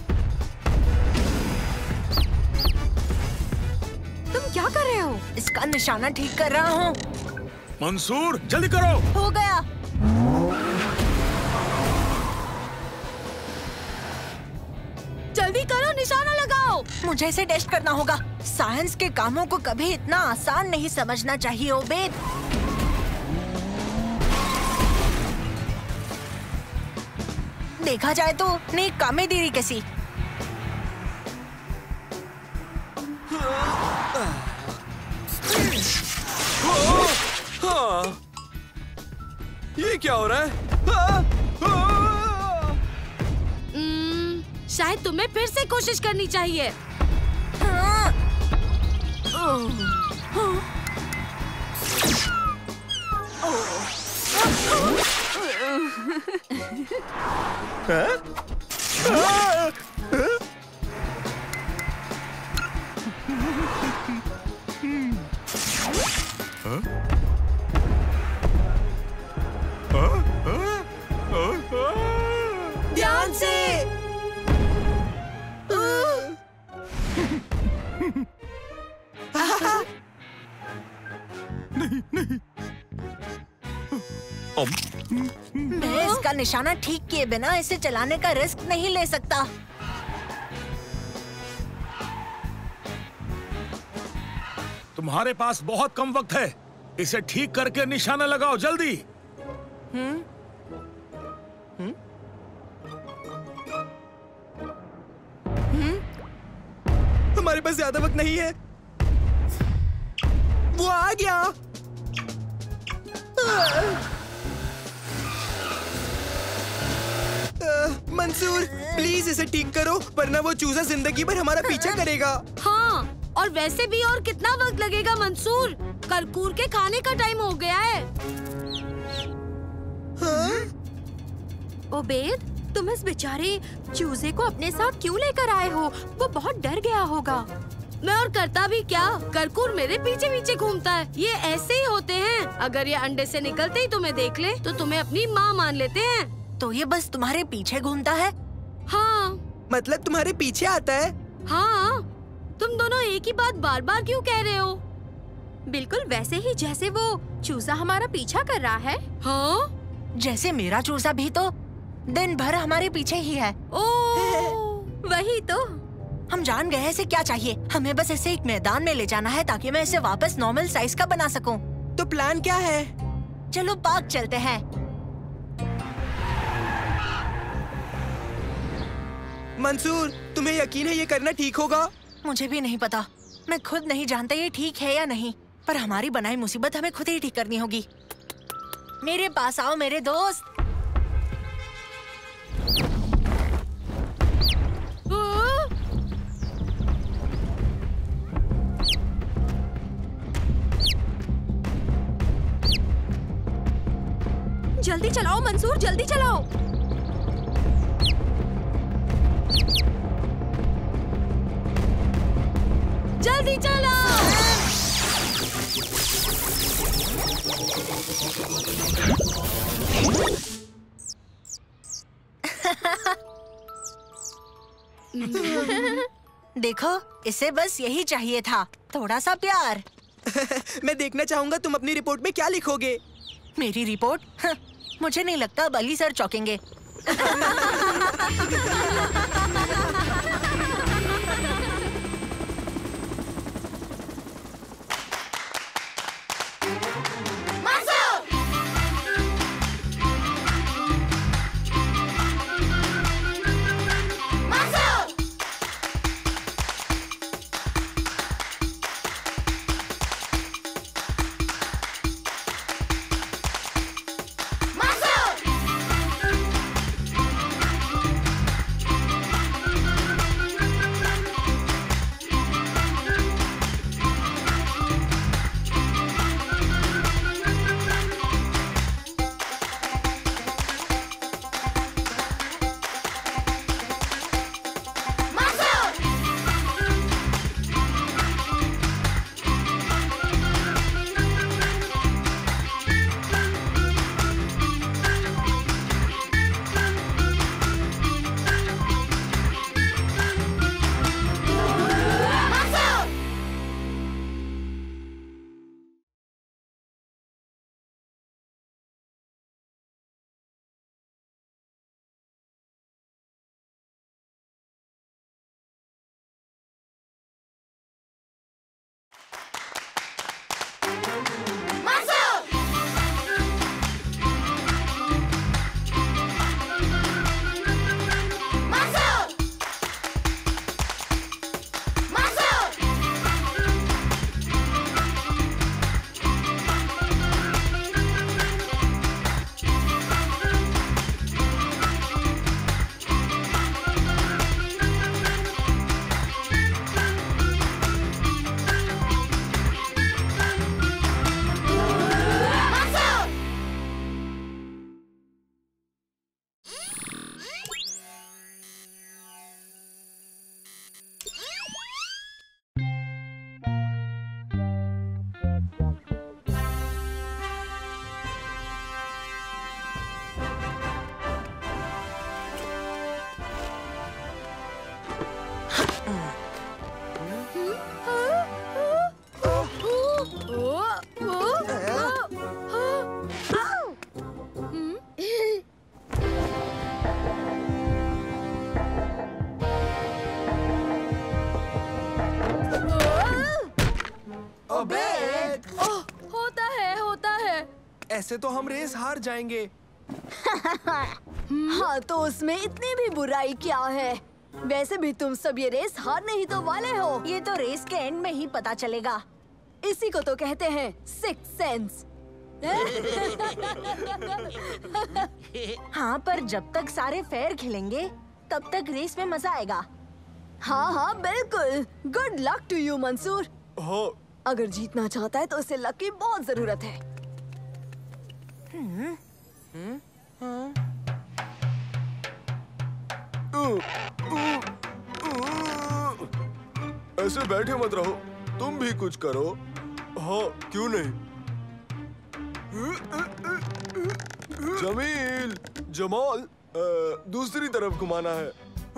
तुम क्या कर रहे हो? इसका निशाना ठीक कर रहा हूँ। मंसूर जल्दी करो। हो गया। जल्दी करो, निशाना लगाओ। मुझे इसे टेस्ट करना होगा। साइंस के कामों को कभी इतना आसान नहीं समझना चाहिए ओबेद। देखा जाए तो नेक काम में देरी कैसी। ये क्या हो रहा है? शायद तुम्हें फिर से कोशिश करनी चाहिए। ध्यान से। मैं इसका निशाना ठीक किए बिना इसे चलाने का रिस्क नहीं ले सकता। तुम्हारे पास बहुत कम वक्त है। इसे ठीक करके निशाना लगाओ जल्दी। हमारे पास ज्यादा वक्त नहीं है। वो आ गया। मंसूर प्लीज इसे ठीक करो, वरना वो चूजा जिंदगी भर हमारा पीछा करेगा। हाँ, और वैसे भी और कितना वक्त लगेगा मंसूर? करकूर के खाने का टाइम हो गया है। ओबेद, तुम इस बेचारे चूजे को अपने साथ क्यों लेकर आए हो? वो बहुत डर गया होगा। मैं और करता भी क्या, करकूर मेरे पीछे पीछे घूमता है। ये ऐसे ही होते हैं। अगर ये अंडे से निकलते ही तुम्हें देख ले तो तुम्हें अपनी माँ मान लेते हैं। तो ये बस तुम्हारे पीछे घूमता है? हाँ। मतलब तुम्हारे पीछे आता है? हाँ। तुम दोनों एक ही बात बार बार क्यों कह रहे हो? बिल्कुल वैसे ही जैसे वो चूजा हमारा पीछा कर रहा है। हाँ? जैसे मेरा चूजा भी तो दिन भर हमारे पीछे ही है। वही तो। हम जान गए इसे क्या चाहिए। हमें बस इसे एक मैदान में ले जाना है ताकि मैं इसे वापस नॉर्मल साइज का बना सकूं। तो प्लान क्या है? चलो पार्क चलते हैं। मंसूर, तुम्हें यकीन है ये करना ठीक होगा? मुझे भी नहीं पता। मैं खुद नहीं जानता ये ठीक है या नहीं, पर हमारी बनाई मुसीबत हमें खुद ही ठीक करनी होगी। मेरे पास आओ मेरे दोस्त। जल्दी चलाओ मंसूर, जल्दी चलाओ। जल्दी चलाओ। देखो, इसे बस यही चाहिए था, थोड़ा सा प्यार। मैं देखना चाहूंगा तुम अपनी रिपोर्ट में क्या लिखोगे। मेरी रिपोर्ट? मुझे नहीं लगता अब अली सर चौंकेंगे। ओबेद! ओह, होता है। ऐसे तो हम रेस हार जाएंगे। हाँ, तो उसमें इतनी भी बुराई क्या है? वैसे भी तुम सब ये रेस हारने ही तो वाले हो। ये तो रेस के एंड में ही पता चलेगा। इसी को तो कहते हैं सिक्स सेंस। हाँ, पर जब तक सारे फेयर खेलेंगे तब तक रेस में मजा आएगा। हाँ, बिल्कुल। Good luck to you Mansoor. हाँ। अगर जीतना चाहता है तो उसे लक की बहुत जरूरत है। ऐसे बैठे मत रहो, तुम भी कुछ करो। हाँ, क्यों नहीं? जमील, जमाल, दूसरी तरफ घुमाना है।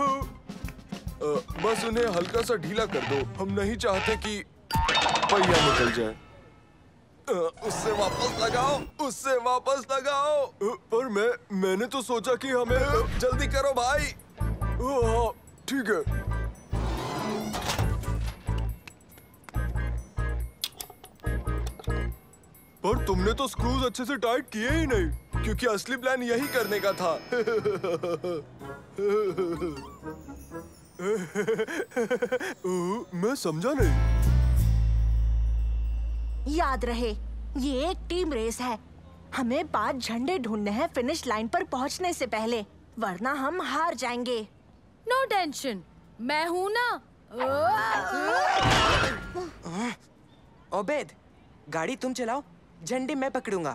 बस उन्हें हल्का सा ढीला कर दो। हम नहीं चाहते कि पहिया निकल जाए। उससे वापस लगाओ। पर मैंने तो सोचा कि हमें जल्दी करो भाई। हाँ, ठीक है। पर तुमने तो स्क्रूज अच्छे से टाइट किए ही नहीं, क्योंकि असली प्लान यही करने का था। मैं समझा नहीं। याद रहे, ये एक टीम रेस है। हमें 5 झंडे ढूंढने हैं फिनिश लाइन पर पहुंचने से पहले, वरना हम हार जाएंगे। नो टेंशन, मैं हूँ ना। ओबेद, गाड़ी तुम चलाओ, झंडे मैं पकड़ूंगा।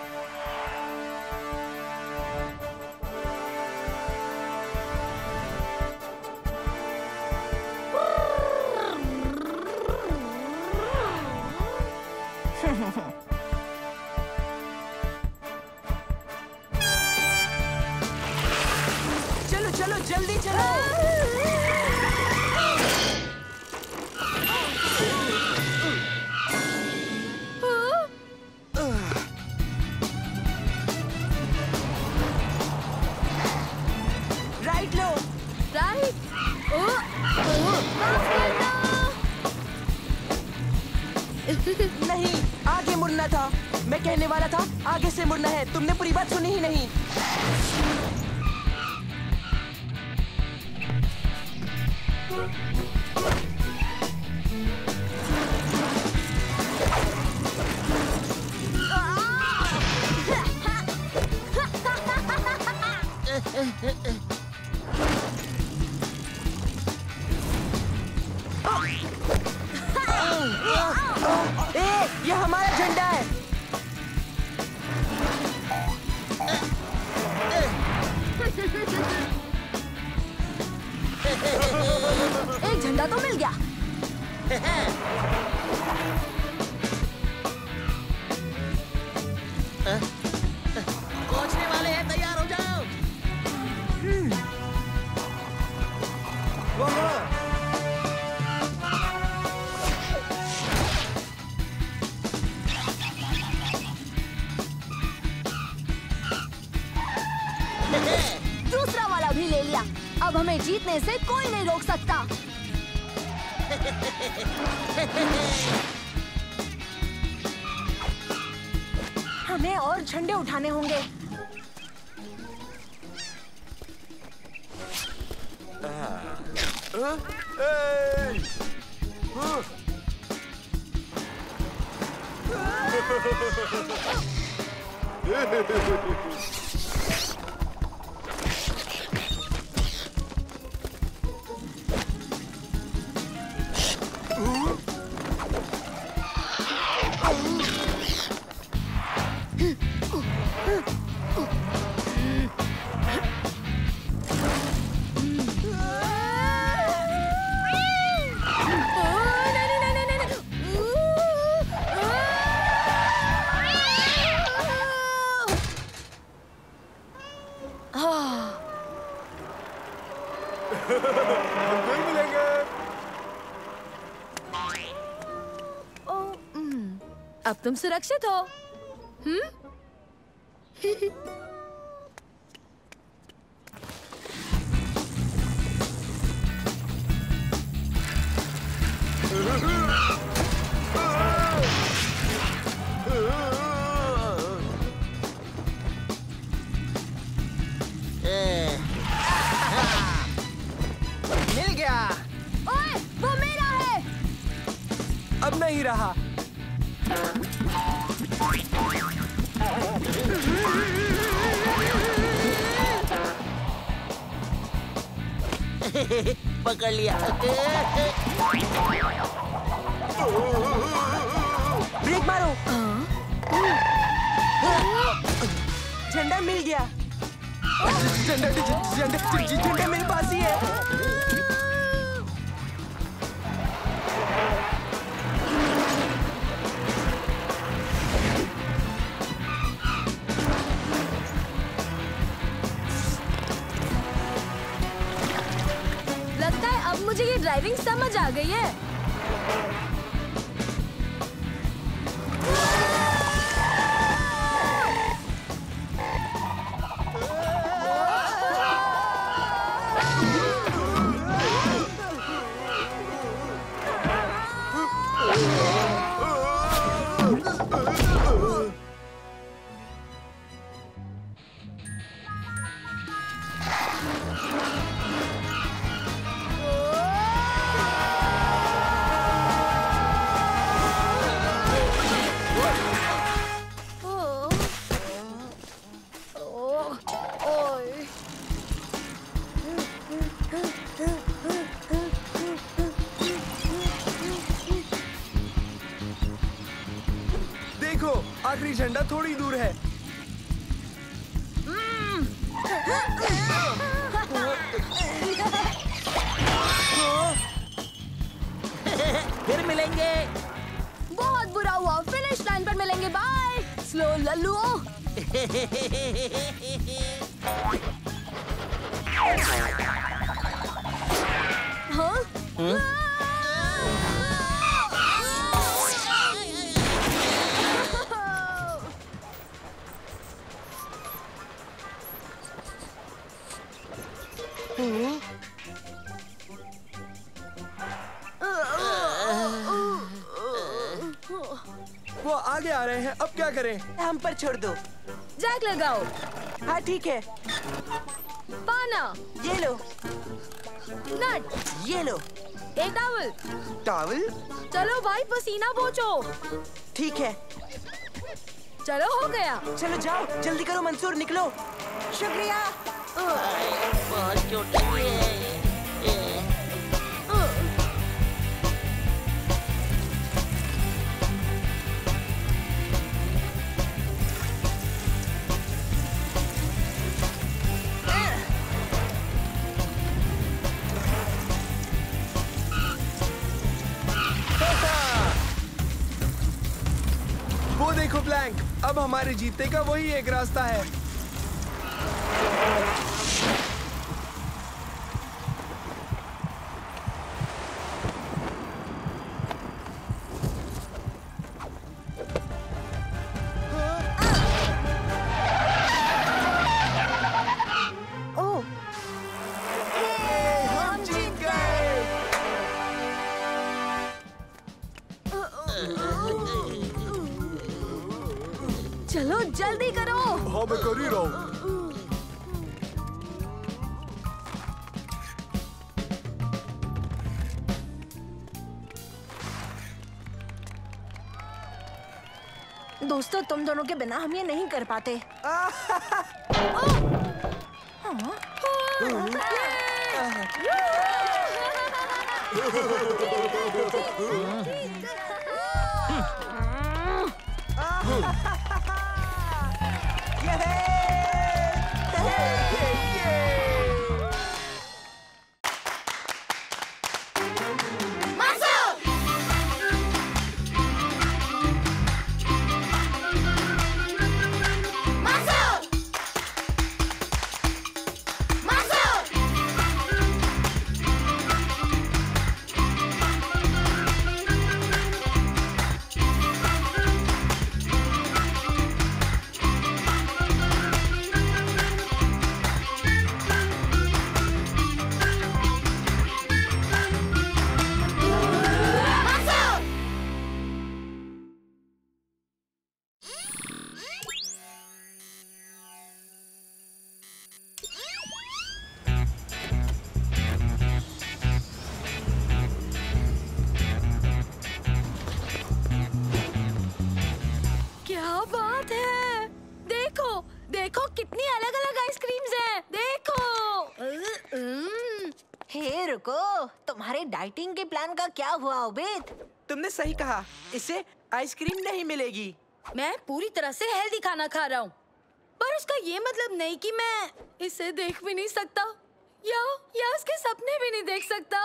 चलो चलो, जल्दी चलो। राइट लो। राइट। नहीं, आगे मुड़ना था। मैं कहने वाला था आगे से मुड़ना है। तुमने पूरी बात सुनी ही नहीं। ये हमारा झंडा है। एक झंडा तो मिल गया। पहुंचने वाले हैं, तैयार हो जाओ। दूसरा वाला भी ले लिया। अब हमें जीतने से कोई नहीं रोक सकता। हमें और झंडे उठाने होंगे। अब तुम सुरक्षित हो। अब नहीं रहा। पकड़ लिया। ब्रेक मारो। झंडा मिल गया। झंडा मेरे पास ही है। लगता है अब मुझे ये ड्राइविंग समझ आ गई है। देखो, आखिरी झंडा थोड़ी दूर है। फिर मिलेंगे। बहुत बुरा हुआ, फिनिश लाइन पर मिलेंगे। बाय स्लो लल्लुओं। हाँ? वो आगे आ रहे हैं, अब क्या करें? हम पर छोड़ दो। जैक लगाओ। हाँ ठीक है। पाना। ये लो। नट। ये लो। एक टॉवल। टॉवल? चलो भाई, पसीना पोंछो। ठीक है। चलो हो गया। चलो जाओ, जल्दी करो मंसूर, निकलो। शुक्रिया। बहुत छोटी है। वो देखो ब्लैंक, अब हमारे जीतने का वही एक रास्ता है। हम जीत गए। चलो जल्दी करो। हाँ मैं कर ही रहा हूँ। दोस्तों, तुम दोनों के बिना हम ये नहीं कर पाते। रुको, तुम्हारे डाइटिंग के प्लान का क्या हुआ उबैद? तुमने सही कहा, इसे आइसक्रीम नहीं मिलेगी। मैं पूरी तरह से हेल्दी खाना खा रहा हूँ, पर उसका ये मतलब नहीं कि मैं इसे देख भी नहीं सकता या उसके सपने भी नहीं देख सकता।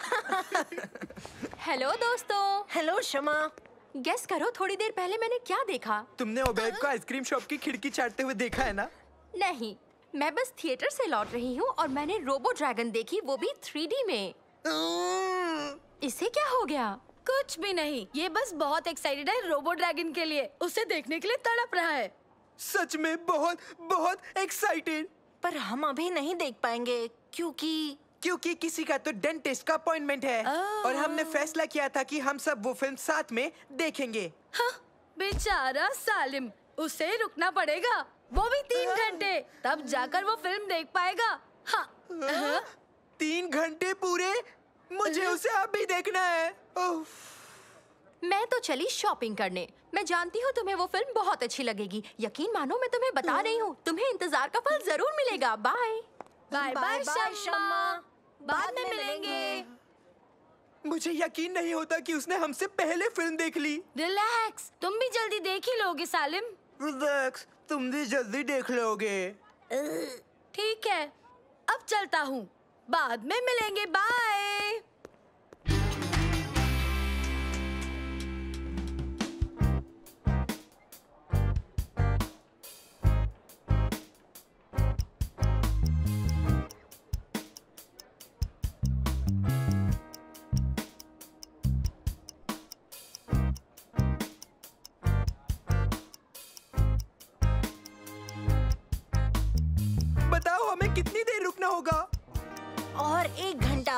हेलो दोस्तों। हेलो शमा। गेस करो थोड़ी देर पहले मैंने क्या देखा? तुमने उबैद को आइसक्रीम शॉप की खिड़की चाटते हुए देखा है ना? नहीं, मैं बस थिएटर से लौट रही हूँ और मैंने रोबो ड्रैगन देखी, वो भी 3D में। इसे क्या हो गया? कुछ भी नहीं, ये बस बहुत एक्साइटेड है रोबो ड्रैगन के लिए, उसे देखने के लिए तड़प रहा है। सच में बहुत बहुत एक्साइटेड। पर हम अभी नहीं देख पाएंगे क्योंकि किसी का तो डेंटिस्ट का अपॉइंटमेंट है और हमने फैसला किया था कि हम सब वो फिल्म साथ में देखेंगे। हाँ, बेचारा सालिम, उसे रुकना पड़ेगा, वो भी 3 घंटे, तब जाकर वो फिल्म देख पाएगा। हाँ। 3 घंटे पूरे? मुझे उसे अभी देखना है। मैं तो चली शॉपिंग करने। मैं जानती हूँ तुम्हें वो फिल्म बहुत अच्छी लगेगी। यकीन मानो मैं तुम्हें बता रही हूँ, तुम्हें इंतजार का फल जरूर मिलेगा। बाय बाय बाय शम्मा, बाद में मिलेंगे। मुझे यकीन नहीं होता कि उसने हमसे पहले फिल्म देख ली। रिलैक्स, तुम भी जल्दी देख ही लोगे सालिम। रिलैक्स, तुम भी जल्दी देख लोगे। ठीक है, अब चलता हूँ, बाद में मिलेंगे। बाय। बताओ हमें कितनी देर रुकना होगा? और 1 घंटा।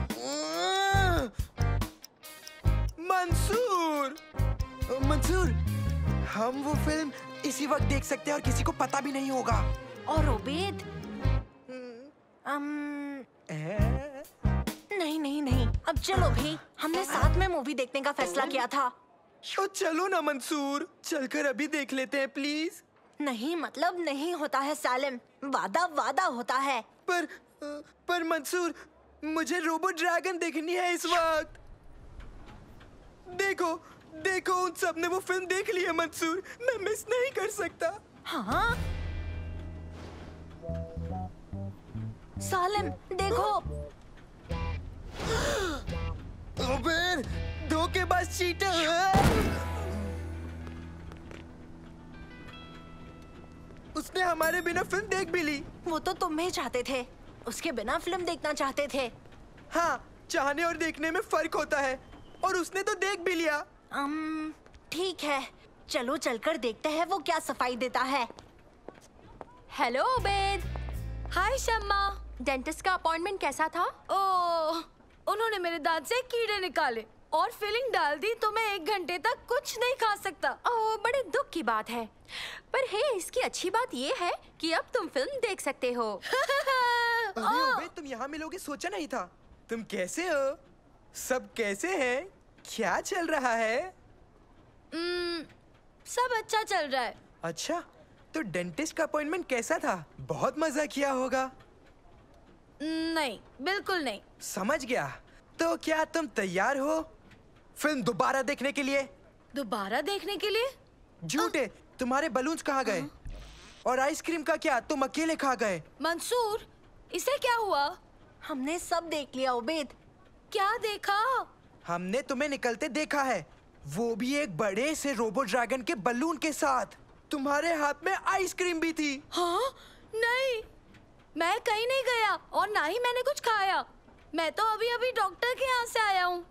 मंसूर, हम वो फिल्म इसी वक्त देख सकते हैं और किसी को पता भी नहीं होगा। और उबैद? नहीं, अब चलो भी, हमने साथ में मूवी देखने का फैसला किया था। तो चलो ना मंसूर, चलकर अभी देख लेते हैं प्लीज। नहीं मतलब नहीं होता है सालिम, वादा होता है। पर मंसूर, मुझे रोबो ड्रैगन देखनी है इस वक्त। देखो उन सब ने वो फिल्म देख ली है मंसूर, मैं मिस नहीं कर सकता। हाँ सालिम देखो। उबैद, धोखेबाज चीटर। उसने हमारे बिना फिल्म देख भी ली। वो तो तुम ही चाहते थे, उसके बिना फिल्म देखना चाहते थे। हाँ, चाहने और देखने में फर्क होता है, और उसने तो देख भी लिया। ठीक है, चलो चलकर देखते हैं वो क्या सफाई देता है। हेलो उबैद। हाय शम्मा। डेंटिस्ट का अपॉइंटमेंट कैसा था? ओह, उन्होंने मेरे दांत से कीड़े निकाले और फिलिंग डाल दी, तो मैं 1 घंटे तक कुछ नहीं खा सकता। ओह, बड़े दुख की बात है। पर हे, इसकी अच्छी बात ये है कि अब तुम फिल्म देख सकते हो। अरे उबैद, तुम यहाँ मिलोगे सोचा नहीं था। तुम कैसे हो? सब कैसे हैं? क्या चल रहा है? सब अच्छा चल रहा है। अच्छा, तो डेंटिस्ट का अपॉइंटमेंट कैसा था? बहुत मजा किया होगा। नहीं, बिल्कुल नहीं। समझ गया। तो क्या तुम तैयार हो फिल्म दोबारा देखने के लिए? दोबारा देखने के लिए? झूठे, तुम्हारे बलून्स कहाँ गए? और आइसक्रीम का क्या तुम अकेले खा गए? मंसूर, इसे क्या हुआ? हमने सब देख लिया उबैद। क्या देखा? हमने तुम्हें निकलते देखा है, वो भी एक बड़े से रोबो ड्रैगन के बलून के साथ। तुम्हारे हाथ में आइसक्रीम भी थी। हाँ? नहीं, मैं कहीं नहीं गया और ना ही मैंने कुछ खाया। मैं तो अभी डॉक्टर के यहाँ से आया हूँ।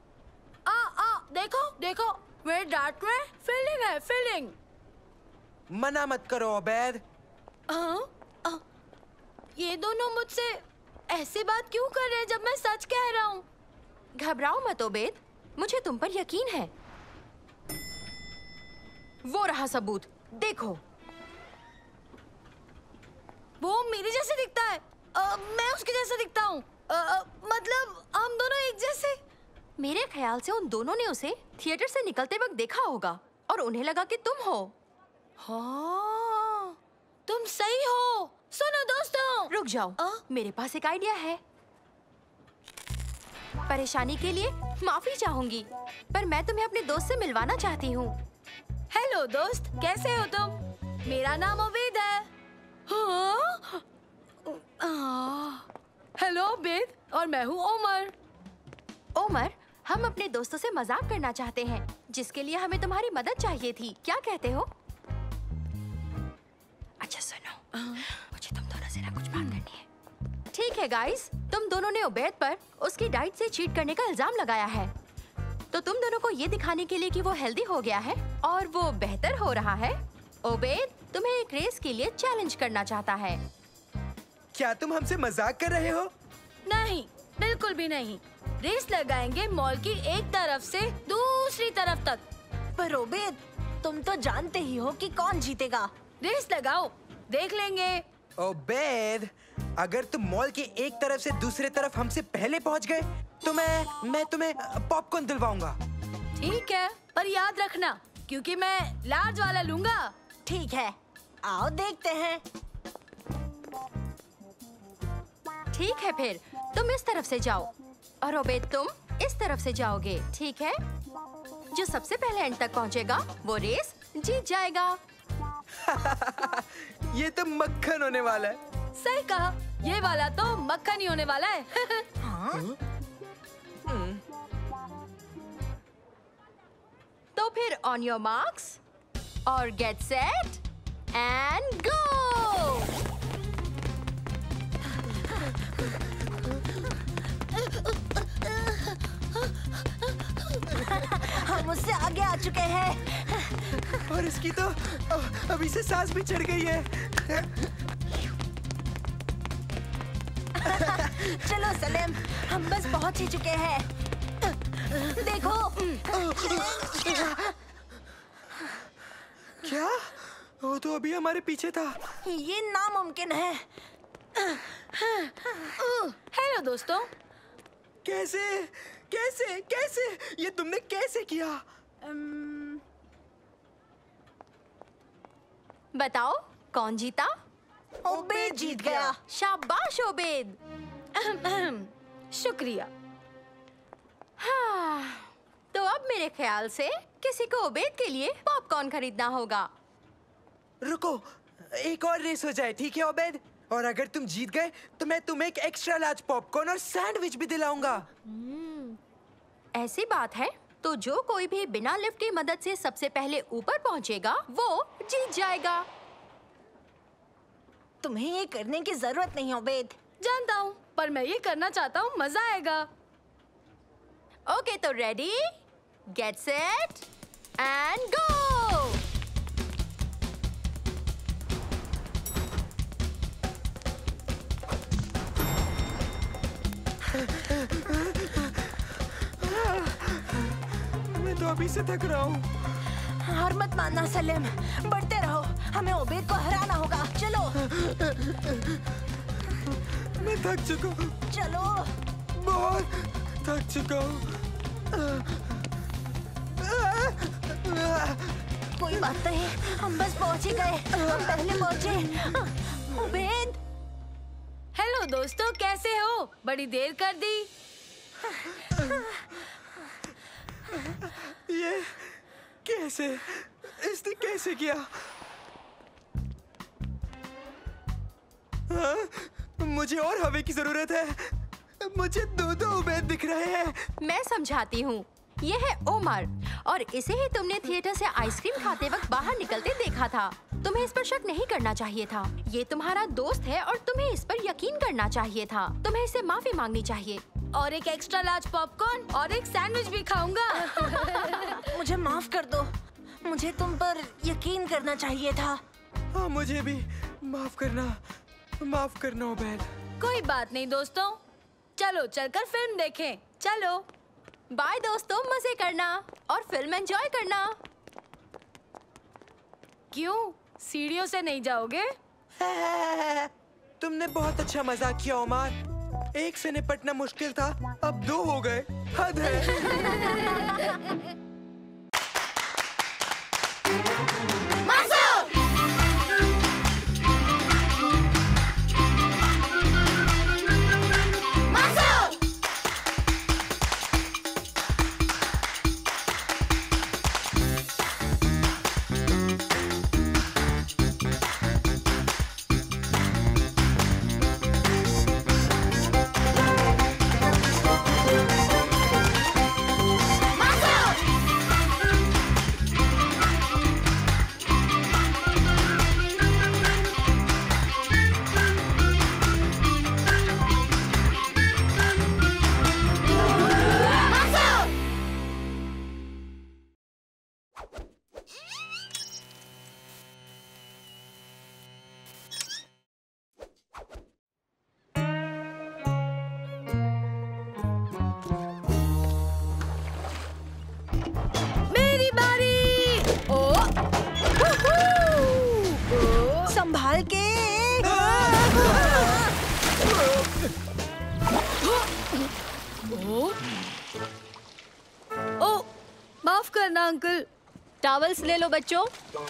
देखो मेरे दांत में फीलिंग है, फीलिंग। मना मत करो उबैद। ये दोनों मुझसे ऐसी बात क्यों कर रहे हैं जब मैं सच कह रहा हूँ? घबराओ मत उबैद, मुझे तुम पर यकीन है। वो रहा सबूत, देखो। वो मेरे जैसे दिखता है। मैं उसके जैसा दिखता हूँ। मतलब हम दोनों एक जैसे। मेरे ख्याल से उन दोनों ने उसे थिएटर से निकलते वक्त देखा होगा और उन्हें लगा कि तुम हो। हाँ, तुम सही हो। सुनो दोस्तों, रुक जाओ, मेरे पास एक आइडिया है। परेशानी के लिए माफी चाहूंगी, पर मैं तुम्हें अपने दोस्त से मिलवाना चाहती हूँ। हेलो दोस्त, कैसे हो तुम? मेरा नाम उबैद है। हेलो उबैद, और मैं हूँ ओमर। ओमर, हम अपने दोस्तों से मजाक करना चाहते हैं, जिसके लिए हमें तुम्हारी मदद चाहिए थी। क्या कहते हो? अच्छा सुनो, मुझे तुम दोनों से ना कुछ बात करनी है। ठीक है गाइस, तुम दोनों ने उबैद पर उसकी डाइट से चीट करने का इल्जाम लगाया है, तो तुम दोनों को ये दिखाने के लिए कि वो हेल्दी हो गया है और वो बेहतर हो रहा है, उबैद तुम्हें एक रेस के लिए चैलेंज करना चाहता है। क्या तुम हमसे मजाक कर रहे हो? नहीं, बिल्कुल भी नहीं। रेस लगाएंगे मॉल की एक तरफ से दूसरी तरफ तक। पर उबैद, तुम तो जानते ही हो कि कौन जीतेगा। रेस लगाओ, देख लेंगे। उबैद, अगर तुम मॉल की एक तरफ से दूसरे तरफ हमसे पहले पहुंच गए तो मैं तुम्हें पॉपकॉर्न दिलवाऊंगा। ठीक है, पर याद रखना, क्योंकि मैं लार्ज वाला लूंगा। ठीक है, आओ देखते हैं। ठीक है, फिर तुम इस तरफ से जाओ और उबैद तुम इस तरफ से जाओगे, ठीक है? जो सबसे पहले एंड तक पहुंचेगा वो रेस जीत जाएगा। ये तो मक्खन होने वाला है। सही कहा, ये वाला तो मक्खन ही होने वाला है। हाँ? तो फिर ऑन योर मार्क्स और गेट सेट एंड गो। हम उससे आगे आ चुके हैं और इसकी तो अभी से सांस भी चढ़ गई है। चलो सलेम, हम बस पहुंच ही चुके हैं। देखो। क्या? वो तो अभी हमारे पीछे था। ये नामुमकिन है। हेलो दोस्तों। कैसे कैसे कैसे ये तुमने कैसे किया? बताओ कौन जीता? उबैद जीत गया। शाबाश उबैद। शुक्रिया। हाँ, तो अब मेरे ख्याल से किसी को उबैद के लिए पॉपकॉर्न खरीदना होगा। रुको, एक और रेस हो जाए, ठीक है उबैद? और अगर तुम जीत गए तो मैं तुम्हें एक एक्स्ट्रा लार्ज पॉपकॉर्न और सैंडविच भी दिलाऊंगा। ऐसी बात है तो जो कोई भी बिना लिफ्ट की मदद से सबसे पहले ऊपर पहुंचेगा वो जीत जाएगा। तुम्हें ये करने की जरूरत नहीं उबैद। जानता हूँ, पर मैं ये करना चाहता हूँ, मजा आएगा। ओके, तो ready, get set and go. मैं तो अभी से थक रहा हूँ। हार मत मानना सलेम, बढ़ते रहो, हमें उबैद को हराना होगा। चलो। मैं थक चुका हूँ। चलो। बहुत थक चुका हूँ। कोई बात नहीं, हम बस पहुंच ही गए। हम पहले पहुंचे। उबैद। हेलो दोस्तों, कैसे हो? बड़ी देर कर दी। ये कैसे? इसने कैसे किया? हाँ? मुझे और हवा की जरूरत है। मुझे दो उबैद दिख रहे हैं। मैं समझाती हूँ। ये है ओमर और इसे ही तुमने थिएटर से आइसक्रीम खाते वक्त बाहर निकलते देखा था। तुम्हें इस पर शक नहीं करना चाहिए था। ये तुम्हारा दोस्त है और तुम्हें इस पर यकीन करना चाहिए था। तुम्हें इससे माफी मांगनी चाहिए। और एक एक्स्ट्रा लार्ज पॉपकॉर्न और एक सैंडविच भी खाऊंगा। मुझे माफ कर दो, मुझे तुम पर यकीन करना चाहिए था। हाँ, मुझे भी माफ करना उबैद। कोई बात नहीं दोस्तों, चलो चलकर फिल्म देखें। चलो। बाय दोस्तों, मजे करना और फिल्म एंजॉय करना। क्यों, सीढ़ियों से नहीं जाओगे? तुमने बहुत अच्छा मजाक किया ओमर। एक से निपटना मुश्किल था, अब दो हो गए। हद है। ओ, माफ करना अंकल। टॉवल्स ले लो बच्चों।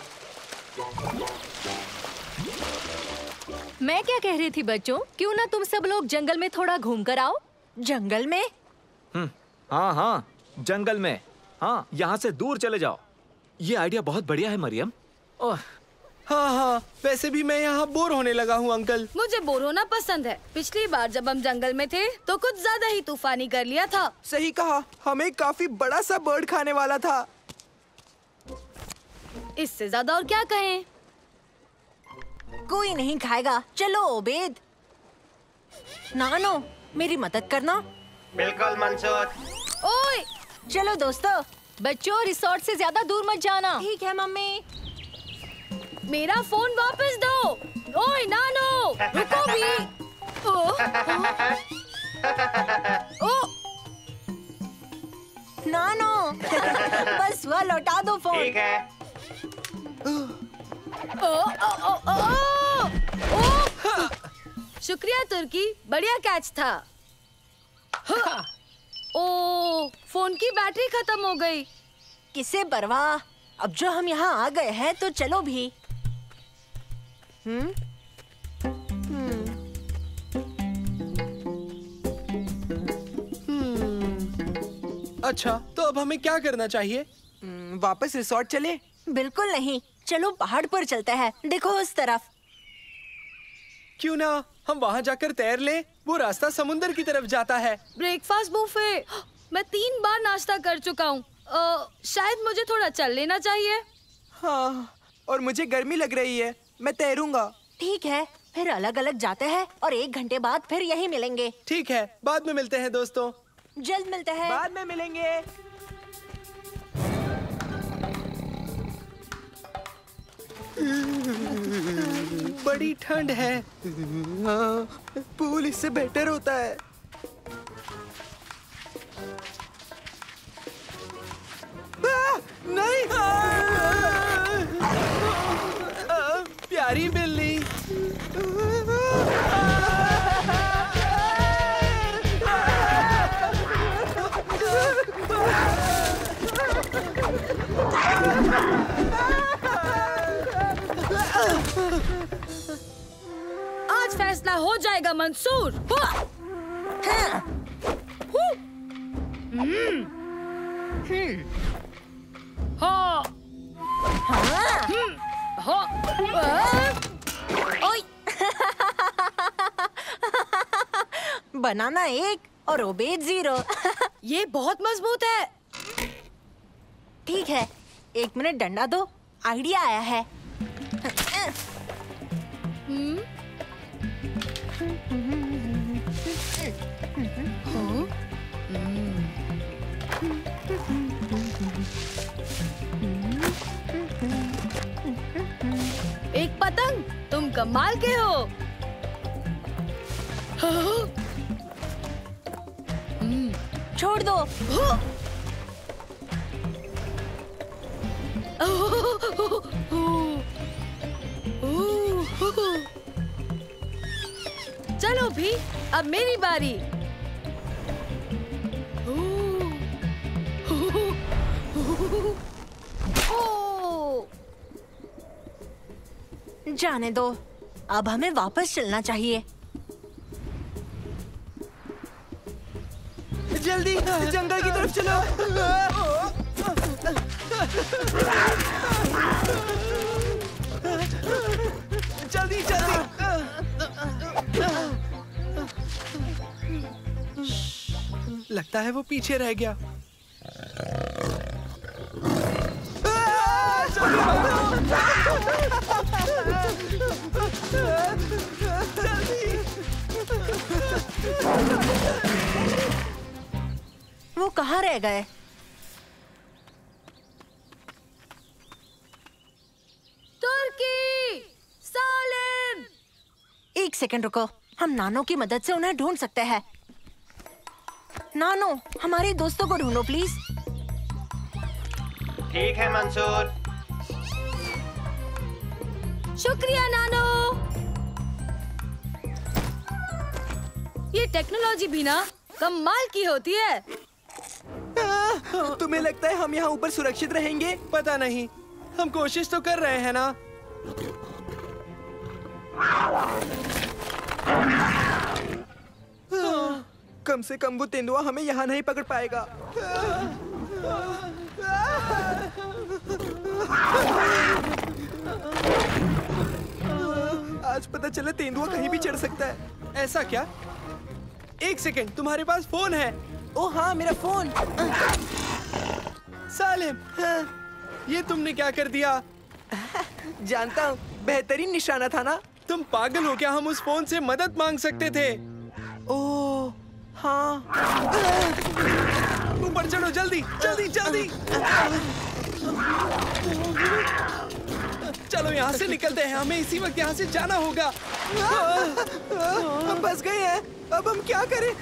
मैं क्या कह रही थी बच्चों, क्यों ना तुम सब लोग जंगल में थोड़ा घूम कर आओ। जंगल में? हाँ हाँ, जंगल में। हाँ, यहाँ से दूर चले जाओ। ये आइडिया बहुत बढ़िया है मरियम। ओह, हाँ, वैसे भी मैं यहाँ बोर होने लगा हूँ अंकल। मुझे बोर होना पसंद है। पिछली बार जब हम जंगल में थे तो कुछ ज्यादा ही तूफानी कर लिया था। सही कहा, हमें काफी बड़ा सा बर्ड खाने वाला था। इससे ज्यादा और क्या कहें? कोई नहीं खाएगा। चलो ओबेद। नानो, मेरी मदद करना। बिल्कुल मंसूर। ओए, चलो दोस्तों। बच्चों, रिसोर्ट से ज्यादा दूर मत जाना। ठीक है मम्मी। मेरा फोन वापस दो। ओए नानो, रुको भी। ओ, नानो, बस वह लौटा दो फोन। ठीक है। शुक्रिया तुर्की, बढ़िया कैच था। ओ, फोन की बैटरी खत्म हो गई। किसे परवाह, अब जो हम यहाँ आ गए हैं तो चलो भी। अच्छा, तो अब हमें क्या करना चाहिए? वापस रिसोर्ट चले? बिल्कुल नहीं, चलो पहाड़ पर चलते हैं। देखो उस तरफ। क्यों ना हम वहाँ जाकर तैर लें? वो रास्ता समुंदर की तरफ जाता है। Breakfast buffet. मैं 3 बार नाश्ता कर चुका हूँ। शायद मुझे थोड़ा चल लेना चाहिए। हाँ, और मुझे गर्मी लग रही है। मैं तैरूंगा। ठीक है, फिर अलग अलग जाते हैं और 1 घंटे बाद फिर यहीं मिलेंगे। ठीक है, बाद में मिलते हैं दोस्तों। जल्द मिलते हैं। बाद में मिलेंगे। बड़ी ठंड है। पूल इससे बेटर होता है। नहीं, प्यारी बिल्ली। आज फैसला हो जाएगा मंसूर। बनाना 1 और ओबेद 0। ये बहुत मजबूत है। ठीक है, 1 मिनट डंडा दो। आइडिया आया है। एक पतंग, तुम कमाल के हो। छोड़ दो। चलो भी, अब मेरी बारी। जाने दो, अब हमें वापस चलना चाहिए। जल्दी जंगल की तरफ चलो। जल्दी जल्दी। लगता है वो पीछे रह गया। वो कहाँ रह गए? तुर्की, सालिम। 1 सेकंड रुको, हम नानो की मदद से उन्हें ढूंढ सकते हैं। नानो, हमारे दोस्तों को ढूंढो प्लीज। ठीक है मंसूर। शुक्रिया नानो। ये टेक्नोलॉजी भी ना कमाल की होती है। तुम्हें लगता है हम यहाँ ऊपर सुरक्षित रहेंगे? पता नहीं, हम कोशिश तो कर रहे हैं ना। कम से कम वो तेंदुआ हमें यहाँ नहीं पकड़ पाएगा। आज पता चला तेंदुआ कहीं भी चढ़ सकता है। ऐसा क्या? एक सेकंड, तुम्हारे पास फोन है? ओ हाँ, मेरा फोन। सालिम, ये तुमने क्या कर दिया? जानता हूँ, बेहतरीन निशाना था ना। तुम पागल हो क्या? हम उस फोन से मदद मांग सकते थे। ओह हाँ, ऊपर चढ़ो, जल्दी जल्दी जल्दी। चलो यहाँ से निकलते हैं, हमें इसी वक्त यहाँ से जाना होगा। हम फंस गए हैं, अब हम क्या करें?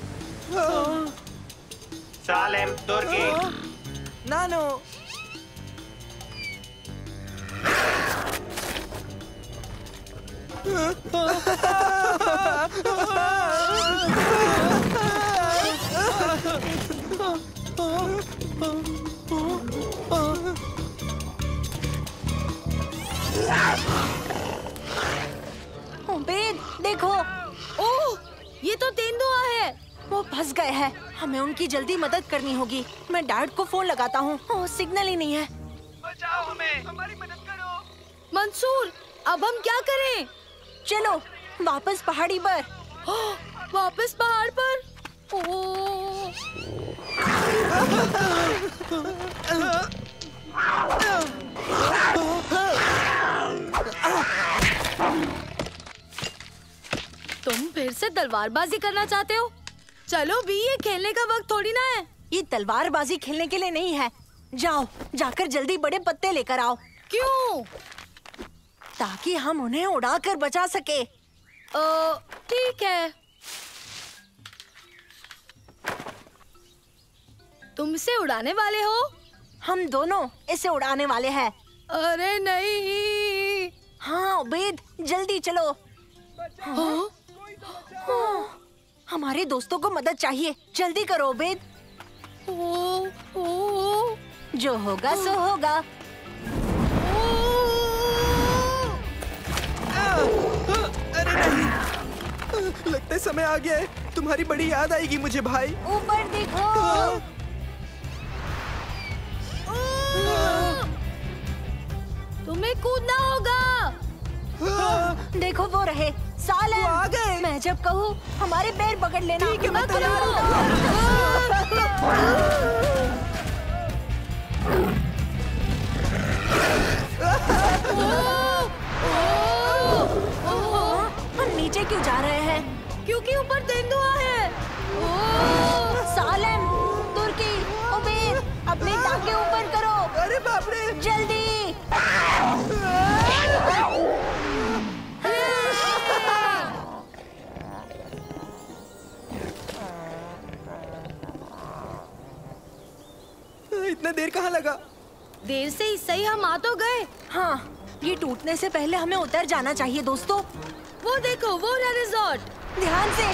सालेम, तुर्की। नानो। उबेद, देखो। ओह, ये तो तेंदुआ है। वो फंस गए हैं। हमें उनकी जल्दी मदद करनी होगी। मैं डैड को फोन लगाता हूँ। ओह, सिग्नल ही नहीं है। बचाओ हमें, हमारी मदद करो। मंसूर, अब हम क्या करें? चलो वापस पहाड़ी पर। वापस पहाड़ पर? ओह। तुम फिर से तलवारबाजी करना चाहते हो? चलो भी, ये खेलने का वक्त थोड़ी ना है। ये तलवारबाजी खेलने के लिए नहीं है। जाओ, जाकर जल्दी बड़े पत्ते लेकर आओ। क्यों? ताकि हम उन्हें उड़ाकर बचा सके। ठीक है। तुम इसे उड़ाने वाले हो? हम दोनों इसे उड़ाने वाले हैं। अरे नहीं। हाँ उबेद, जल्दी चलो। हाँ? हमारे दोस्तों को मदद चाहिए, जल्दी करो उबेद। जो होगा सो होगा। अरे नहीं, लगता है समय आ गया है। तुम्हारी बड़ी याद आएगी मुझे भाई। ऊपर देखो। तुम्हें कूदना होगा। देखो वो रहे। सालन, आ गए। मैं जब कहूँ हमारे पैर पकड़ लेना। ठीक है, मैं तैयार हूँ। हम नीचे क्यों जा रहे हैं? क्योंकि ऊपर तेंदुआ है। सालन, तुर्की, उबेद, अपनी टांगे ऊपर करो। अरे बाप रे, जल्दी। इतना देर कहाँ लगा? देर से ही सही, हम आ तो गए। हाँ, ये टूटने से पहले हमें उतर जाना चाहिए दोस्तों। वो देखो, वो रहा रिजॉर्ट। ध्यान से।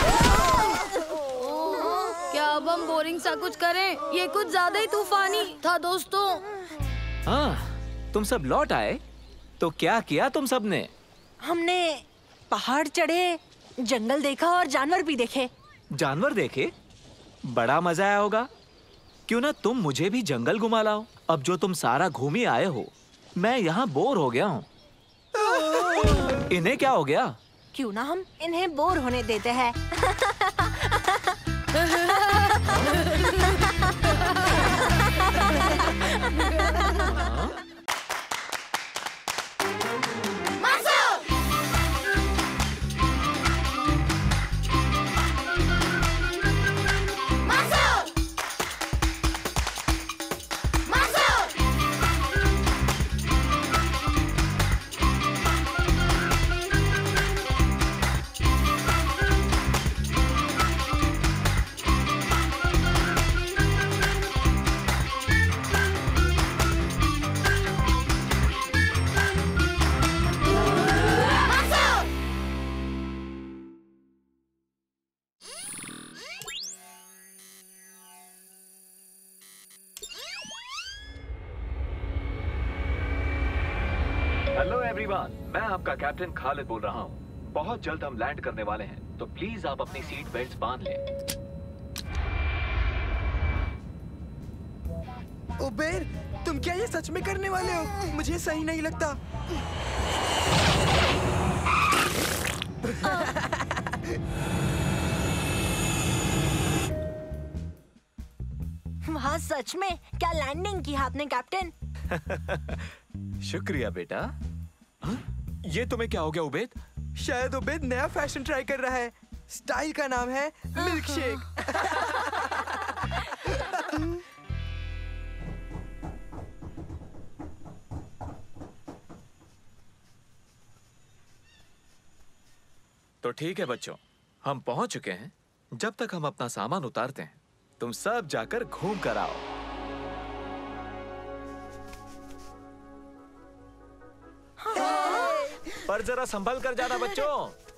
क्या अब हम बोरिंग सा कुछ करें? ये कुछ ज्यादा ही तूफानी था दोस्तों। हाँ, तुम सब लौट आए तो क्या किया तुम सब ने? हमने पहाड़ चढ़े, जंगल देखा और जानवर भी देखे। जानवर देखे? बड़ा मजा आया होगा। क्यों ना तुम मुझे भी जंगल घुमा लाओ। अब जो तुम सारा घूम ही आए हो, मैं यहाँ बोर हो गया हूँ। इन्हें क्या हो गया? क्यों ना हम इन्हें बोर होने देते हैं। हेलो एवरीवन, मैं आपका कैप्टन खालिद बोल रहा हूँ। बहुत जल्द हम लैंड करने वाले हैं, तो प्लीज आप अपनी सीट बेल्ट्स बांध लें। उबेर, तुम क्या ये सच में करने वाले हो? मुझे सही नहीं लगता। वहाँ सच में क्या लैंडिंग की आपने कैप्टन? शुक्रिया बेटा। ये तुम्हें क्या हो गया उबेद? शायद उबेद नया फैशन ट्राई कर रहा है। स्टाइल का नाम है मिल्क शेक। तो ठीक है बच्चों, हम पहुंच चुके हैं। जब तक हम अपना सामान उतारते हैं, तुम सब जाकर घूम कर आओ। पर जरा संभल कर जाना बच्चों।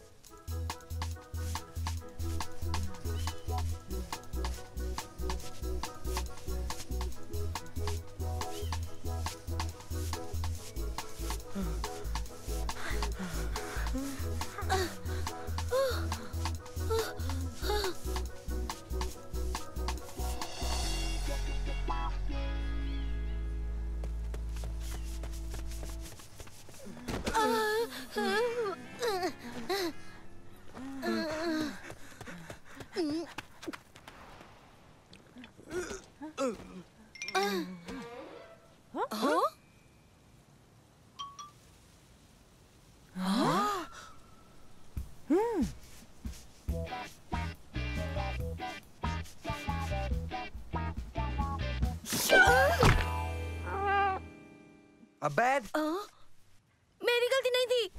अबैद, मेरी गलती नहीं थी।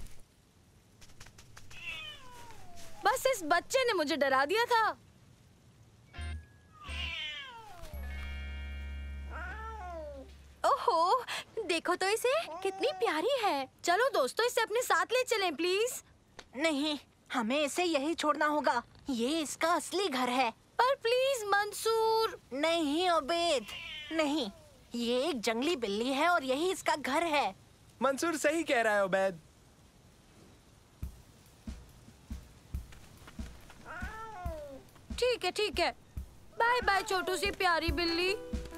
बस इस बच्चे ने मुझे डरा दिया था। ओहो, देखो तो इसे, कितनी प्यारी है। चलो दोस्तों, इसे अपने साथ ले चलें प्लीज। नहीं, हमें इसे यही छोड़ना होगा। ये इसका असली घर है। पर प्लीज मंसूर। नहीं उबैद, नहीं। ये एक जंगली बिल्ली है और यही इसका घर है। मंसूर सही कह रहा है उबैद। ठीक है। बाय बाय छोटू सी प्यारी बिल्ली।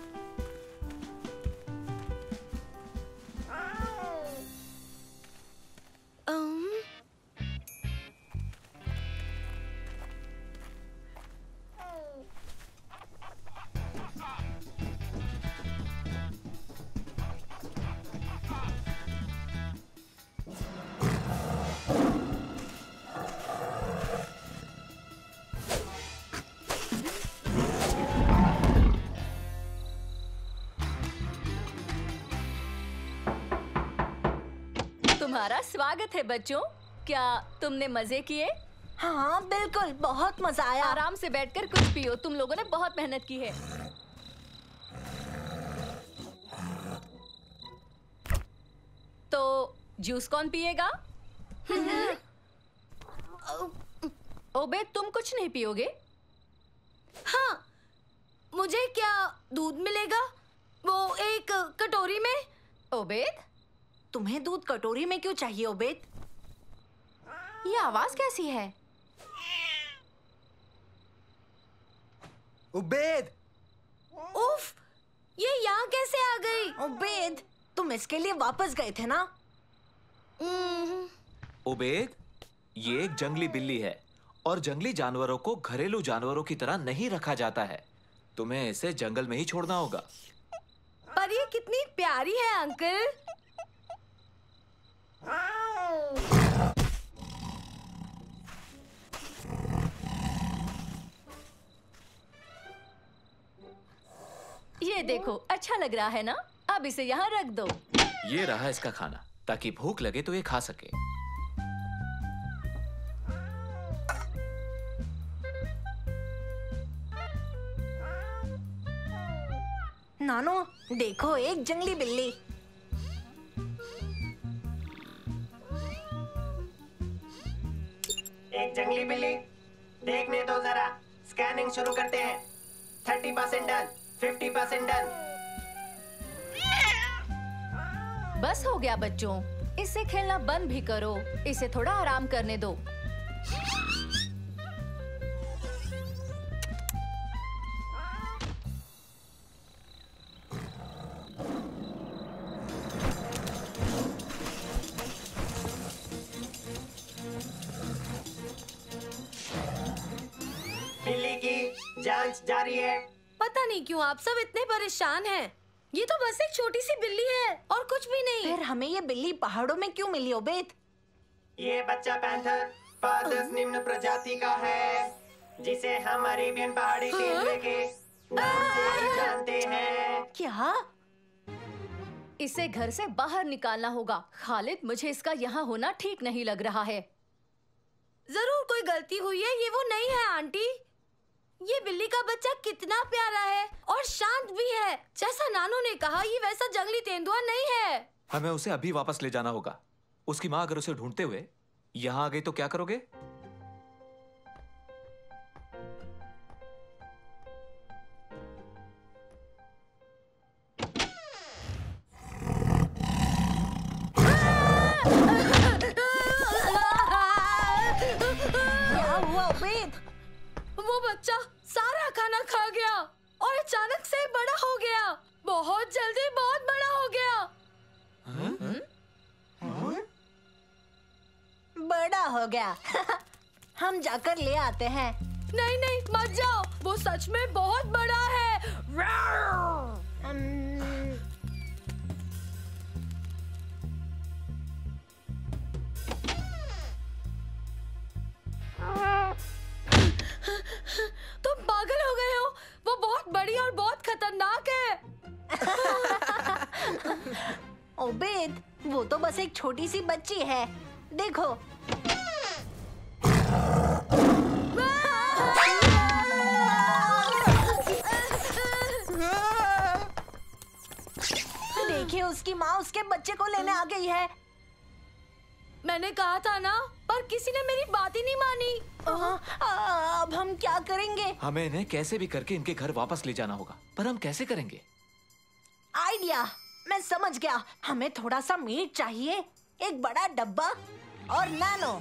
तुम्हारा स्वागत है बच्चों। क्या तुमने मजे किए? हाँ बिल्कुल, बहुत मजा आया। आराम से बैठकर कुछ पियो, तुम लोगों ने बहुत मेहनत की है। तो जूस कौन पिएगा? ओबे, तुम कुछ नहीं पियोगे? हाँ, मुझे क्या दूध मिलेगा? वो एक कटोरी में। ओबेद, तुम्हें दूध कटोरी में क्यों चाहिए उबैद? ये आवाज कैसी है? उबैद! उफ! ये यहाँ कैसे आ गई? उबैद, तुम इसके लिए वापस गए थे ना? उबैद, ये एक जंगली बिल्ली है और जंगली जानवरों को घरेलू जानवरों की तरह नहीं रखा जाता है। तुम्हें इसे जंगल में ही छोड़ना होगा। पर ये कितनी प्यारी है अंकल। ये देखो, अच्छा लग रहा है ना? अब इसे यहाँ रख दो। ये रहा इसका खाना, ताकि भूख लगे तो ये खा सके। नानो, देखो एक जंगली बिल्ली। एक जंगली बिल्ली, देखने दो जरा। स्कैनिंग शुरू करते हैं। 30% डन, 50% डन। बस हो गया बच्चों, इससे खेलना बंद भी करो, इसे थोड़ा आराम करने दो। बिल्ली की जांच जारी है। पता नहीं क्यों आप सब इतने परेशान हैं। ये तो बस एक छोटी सी बिल्ली है और कुछ भी नहीं। फिर हमें ये बिल्ली पहाड़ों में क्यों मिली ओबेद? ये बच्चा पैंथर पादस निम्न प्रजाति का है, जिसे हम अरेबियन पहाड़ी तेंदुए के नाम से भी जानते हैं। क्या? इसे घर से बाहर निकालना होगा। खालिद, मुझे इसका यहाँ होना ठीक नहीं लग रहा है। जरूर कोई गलती हुई है, ये वो नहीं है आंटी। ये बिल्ली का बच्चा कितना प्यारा है और शांत भी है। जैसा नानू ने कहा, ये वैसा जंगली तेंदुआ नहीं है। हमें उसे अभी वापस ले जाना होगा। उसकी माँ अगर उसे ढूंढते हुए यहाँ आ गई तो क्या करोगे? क्या हुआ ओबेद? वो बच्चा सारा खाना खा गया और अचानक से बड़ा हो गया। बहुत जल्दी बहुत बड़ा हो गया। बड़ा हो गया। हम जाकर ले आते हैं। नहीं नहीं, मत जाओ, वो सच में बहुत बड़ा है। तुम पागल हो गए हो। वो बहुत बड़ी और बहुत खतरनाक है। ओबेद, वो तो बस एक छोटी सी बच्ची है। देखो। देखिए, उसकी माँ उसके बच्चे को लेने आ गई है। मैंने कहा था ना, पर किसी ने मेरी बात ही नहीं मानी। अब हम क्या करेंगे? हमें इन्हें कैसे भी करके इनके घर वापस ले जाना होगा, पर हम कैसे करेंगे? आइडिया, मैं समझ गया। हमें थोड़ा सा मीट चाहिए, एक बड़ा डब्बा और नानो।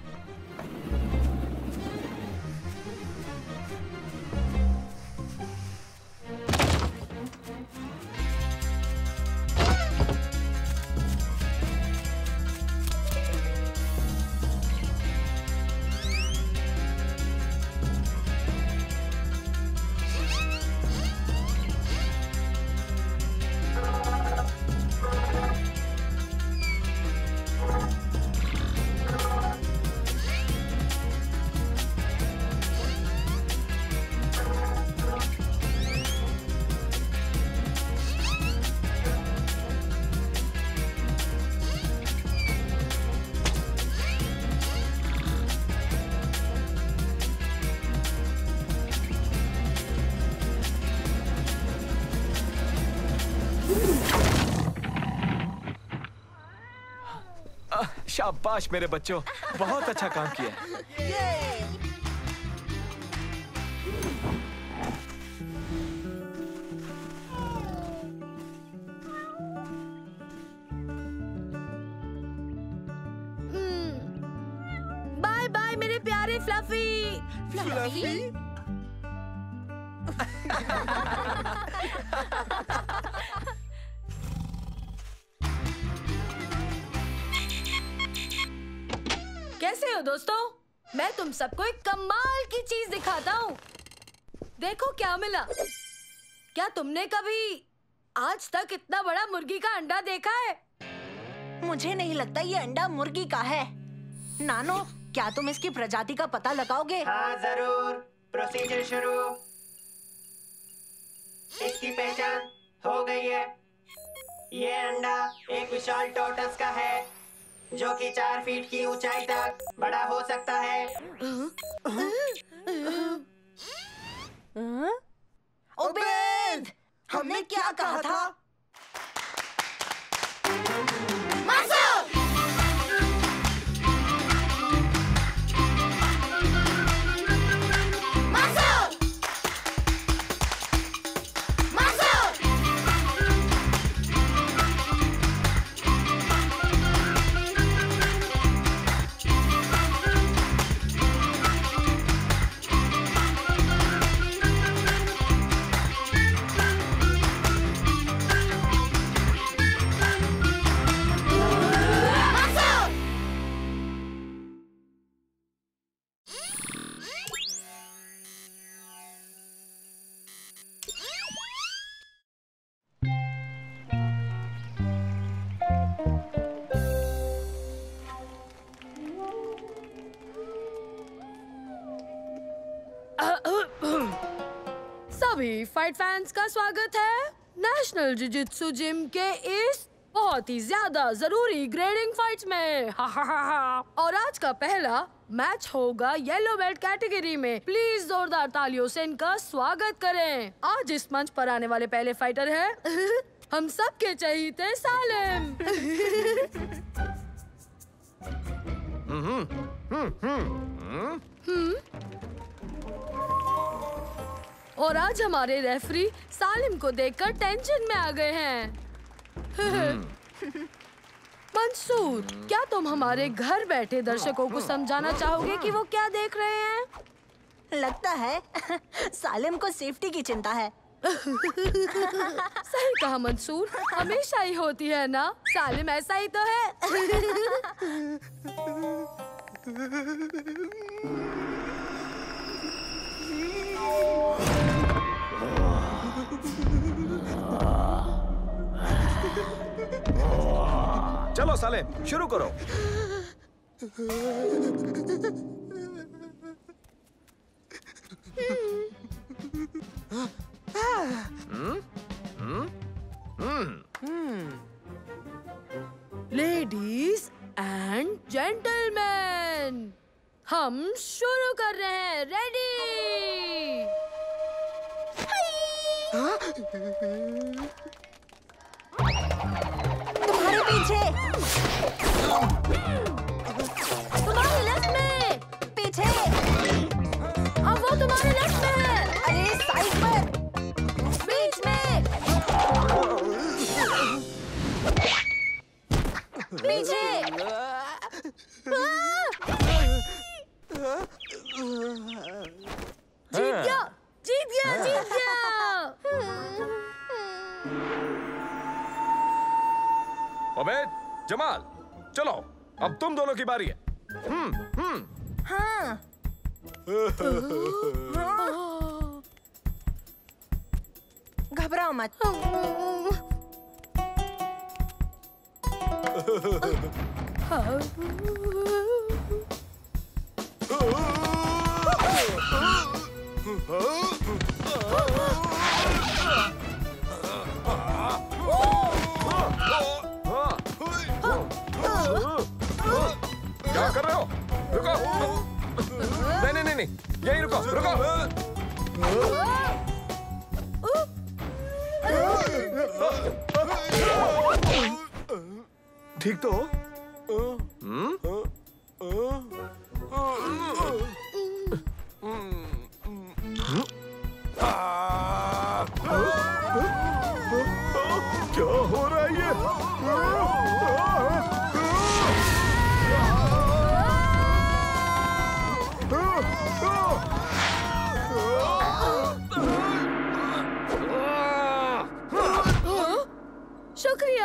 शाबाश मेरे बच्चों, बहुत अच्छा काम किया। बाय बाय मेरे प्यारे फ्लफी। फ्लफी? कैसे हो दोस्तों? मैं तुम सबको एक कमाल की चीज दिखाता हूँ। देखो क्या मिला। क्या तुमने कभी आज तक इतना बड़ा मुर्गी का अंडा देखा है? मुझे नहीं लगता ये अंडा मुर्गी का है। नानो, क्या तुम इसकी प्रजाति का पता लगाओगे? हाँ जरूर, प्रोसीजर शुरू। इसकी पहचान हो गई है। ये अंडा एक विशाल टॉर्टस का है, जो कि 4 फीट की ऊंचाई तक बड़ा हो सकता है। ओबेद, हमने क्या कहा था? फाइट फैंस का स्वागत है नेशनल जिजित्सु जिम के इस बहुत ही ज्यादा जरूरी ग्रेडिंग फाइट्स में। और आज का पहला मैच होगा येलो बेल्ट कैटेगरी में। प्लीज जोरदार तालियों से इनका स्वागत करें। आज इस मंच पर आने वाले पहले फाइटर हैं हम सबके चहीते सालिम। और आज हमारे रेफरी सालिम को देखकर टेंशन में आ गए हैं। मंसूर, क्या तुम हमारे घर बैठे दर्शकों को समझाना चाहोगे कि वो क्या देख रहे हैं? लगता है सालिम को सेफ्टी की चिंता है। सही कहा मंसूर, हमेशा ही होती है ना। सालिम ऐसा ही तो है। चलो साले, शुरू करो। लेडीज एंड जेंटलमैन, हम शुरू कर रहे हैं। रेडी? तुम्हारे पीछे, तुम्हारे लेफ्ट में, पीछे। अब वो तुम्हारे लेफ्ट में है। अरे साइड पर, बीच में, पीछे। जीत गया, जीत गया, जीत गया। अबे जमाल, चलो अब तुम दोनों की बारी है। हाँ। घबराओ मत। क्या कर रहे हो? रुको। नहीं नहीं नहीं, यहीं रुको, रुको। ठीक तो हो? क्या हो रहा है ये? शुक्रिया।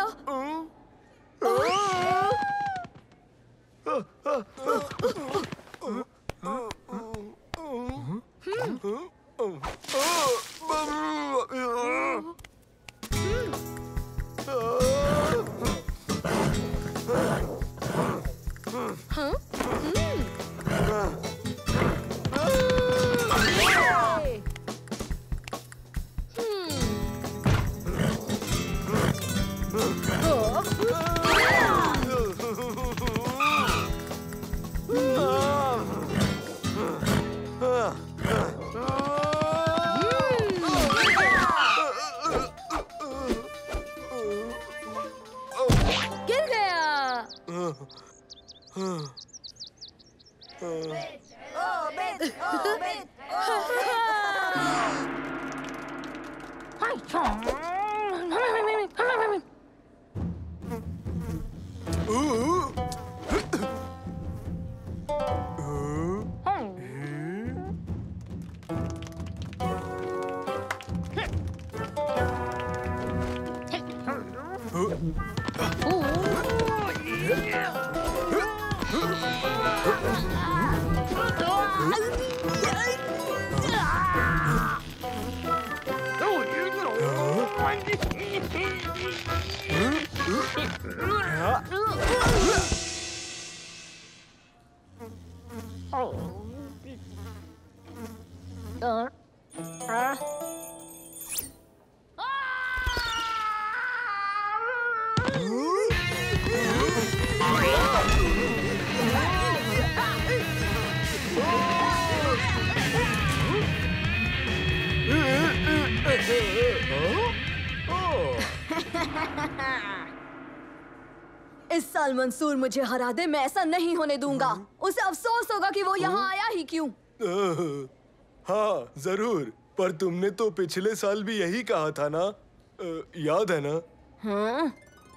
इस साल मंसूर मुझे हरा दे, मैं ऐसा नहीं होने दूंगा। उसे अफसोस होगा कि वो यहाँ आया ही क्यों। हाँ जरूर, पर तुमने तो पिछले साल भी यही कहा था ना, याद है ना? हाँ?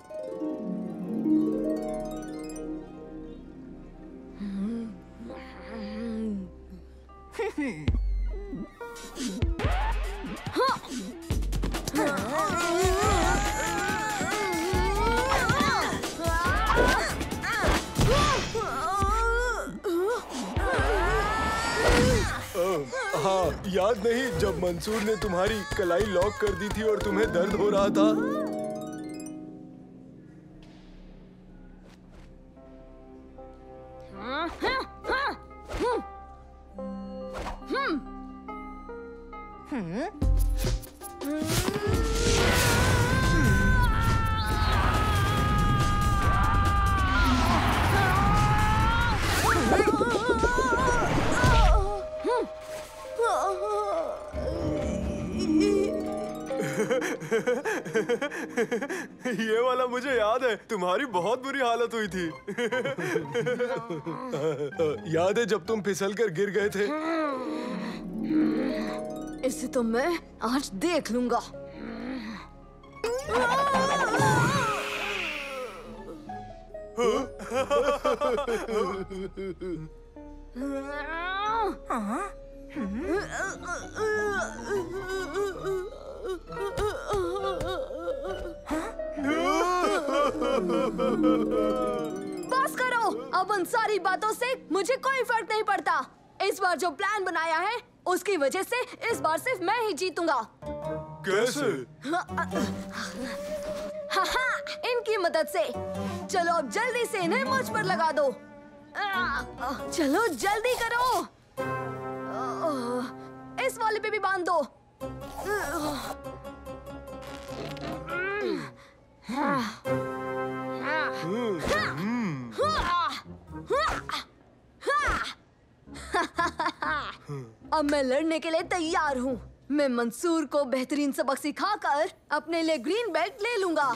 हाँ, याद नहीं जब मंसूर ने तुम्हारी कलाई लॉक कर दी थी और तुम्हें दर्द हो रहा था? ये वाला मुझे याद है, तुम्हारी बहुत बुरी हालत हुई थी। याद है जब तुम फिसल कर गिर गए थे? इसे तो मैं आज देख लूंगा। बस करो, अब उन सारी बातों से मुझे कोई फर्क नहीं पड़ता। इस बार जो प्लान बनाया है उसकी वजह से इस बार सिर्फ मैं ही जीतूंगा। कैसे? हाँ, इनकी मदद से। चलो अब जल्दी से इन्हें मुझ पर लगा दो। चलो जल्दी करो। इस वाले पे भी बांध दो। अब मैं लड़ने के लिए तैयार हूँ। मैं मंसूर को बेहतरीन सबक सिखाकर अपने लिए ग्रीन बेल्ट ले लूंगा।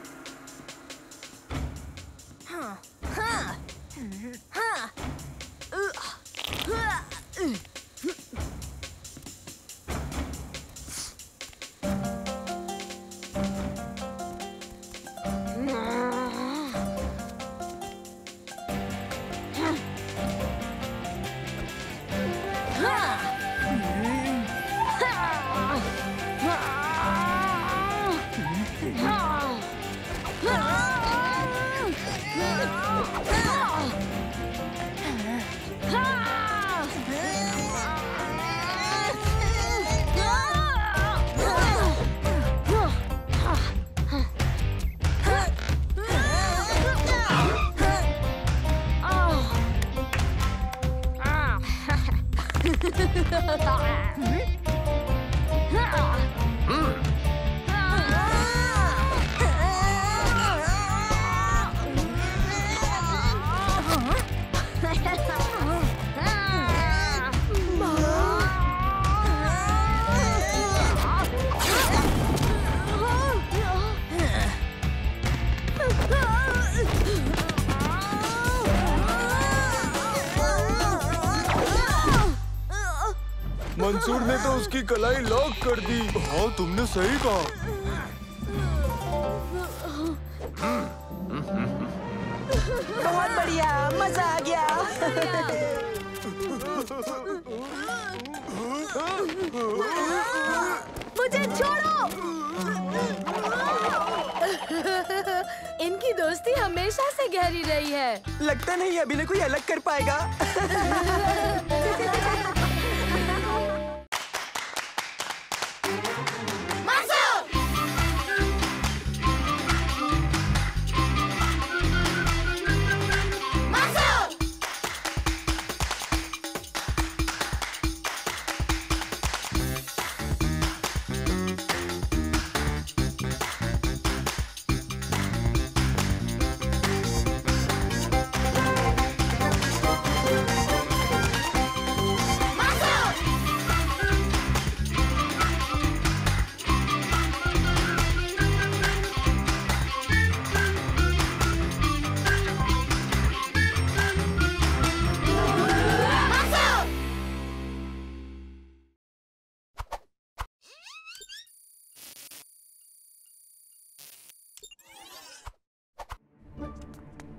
मंसूर ने तो उसकी कलाई लॉक कर दी। हाँ, तुमने सही कहा। बहुत बढ़िया, मजा आ गया। मुझे छोड़ो। इनकी दोस्ती हमेशा से गहरी रही है। लगता नहीं अभी कोई अलग कर पाएगा।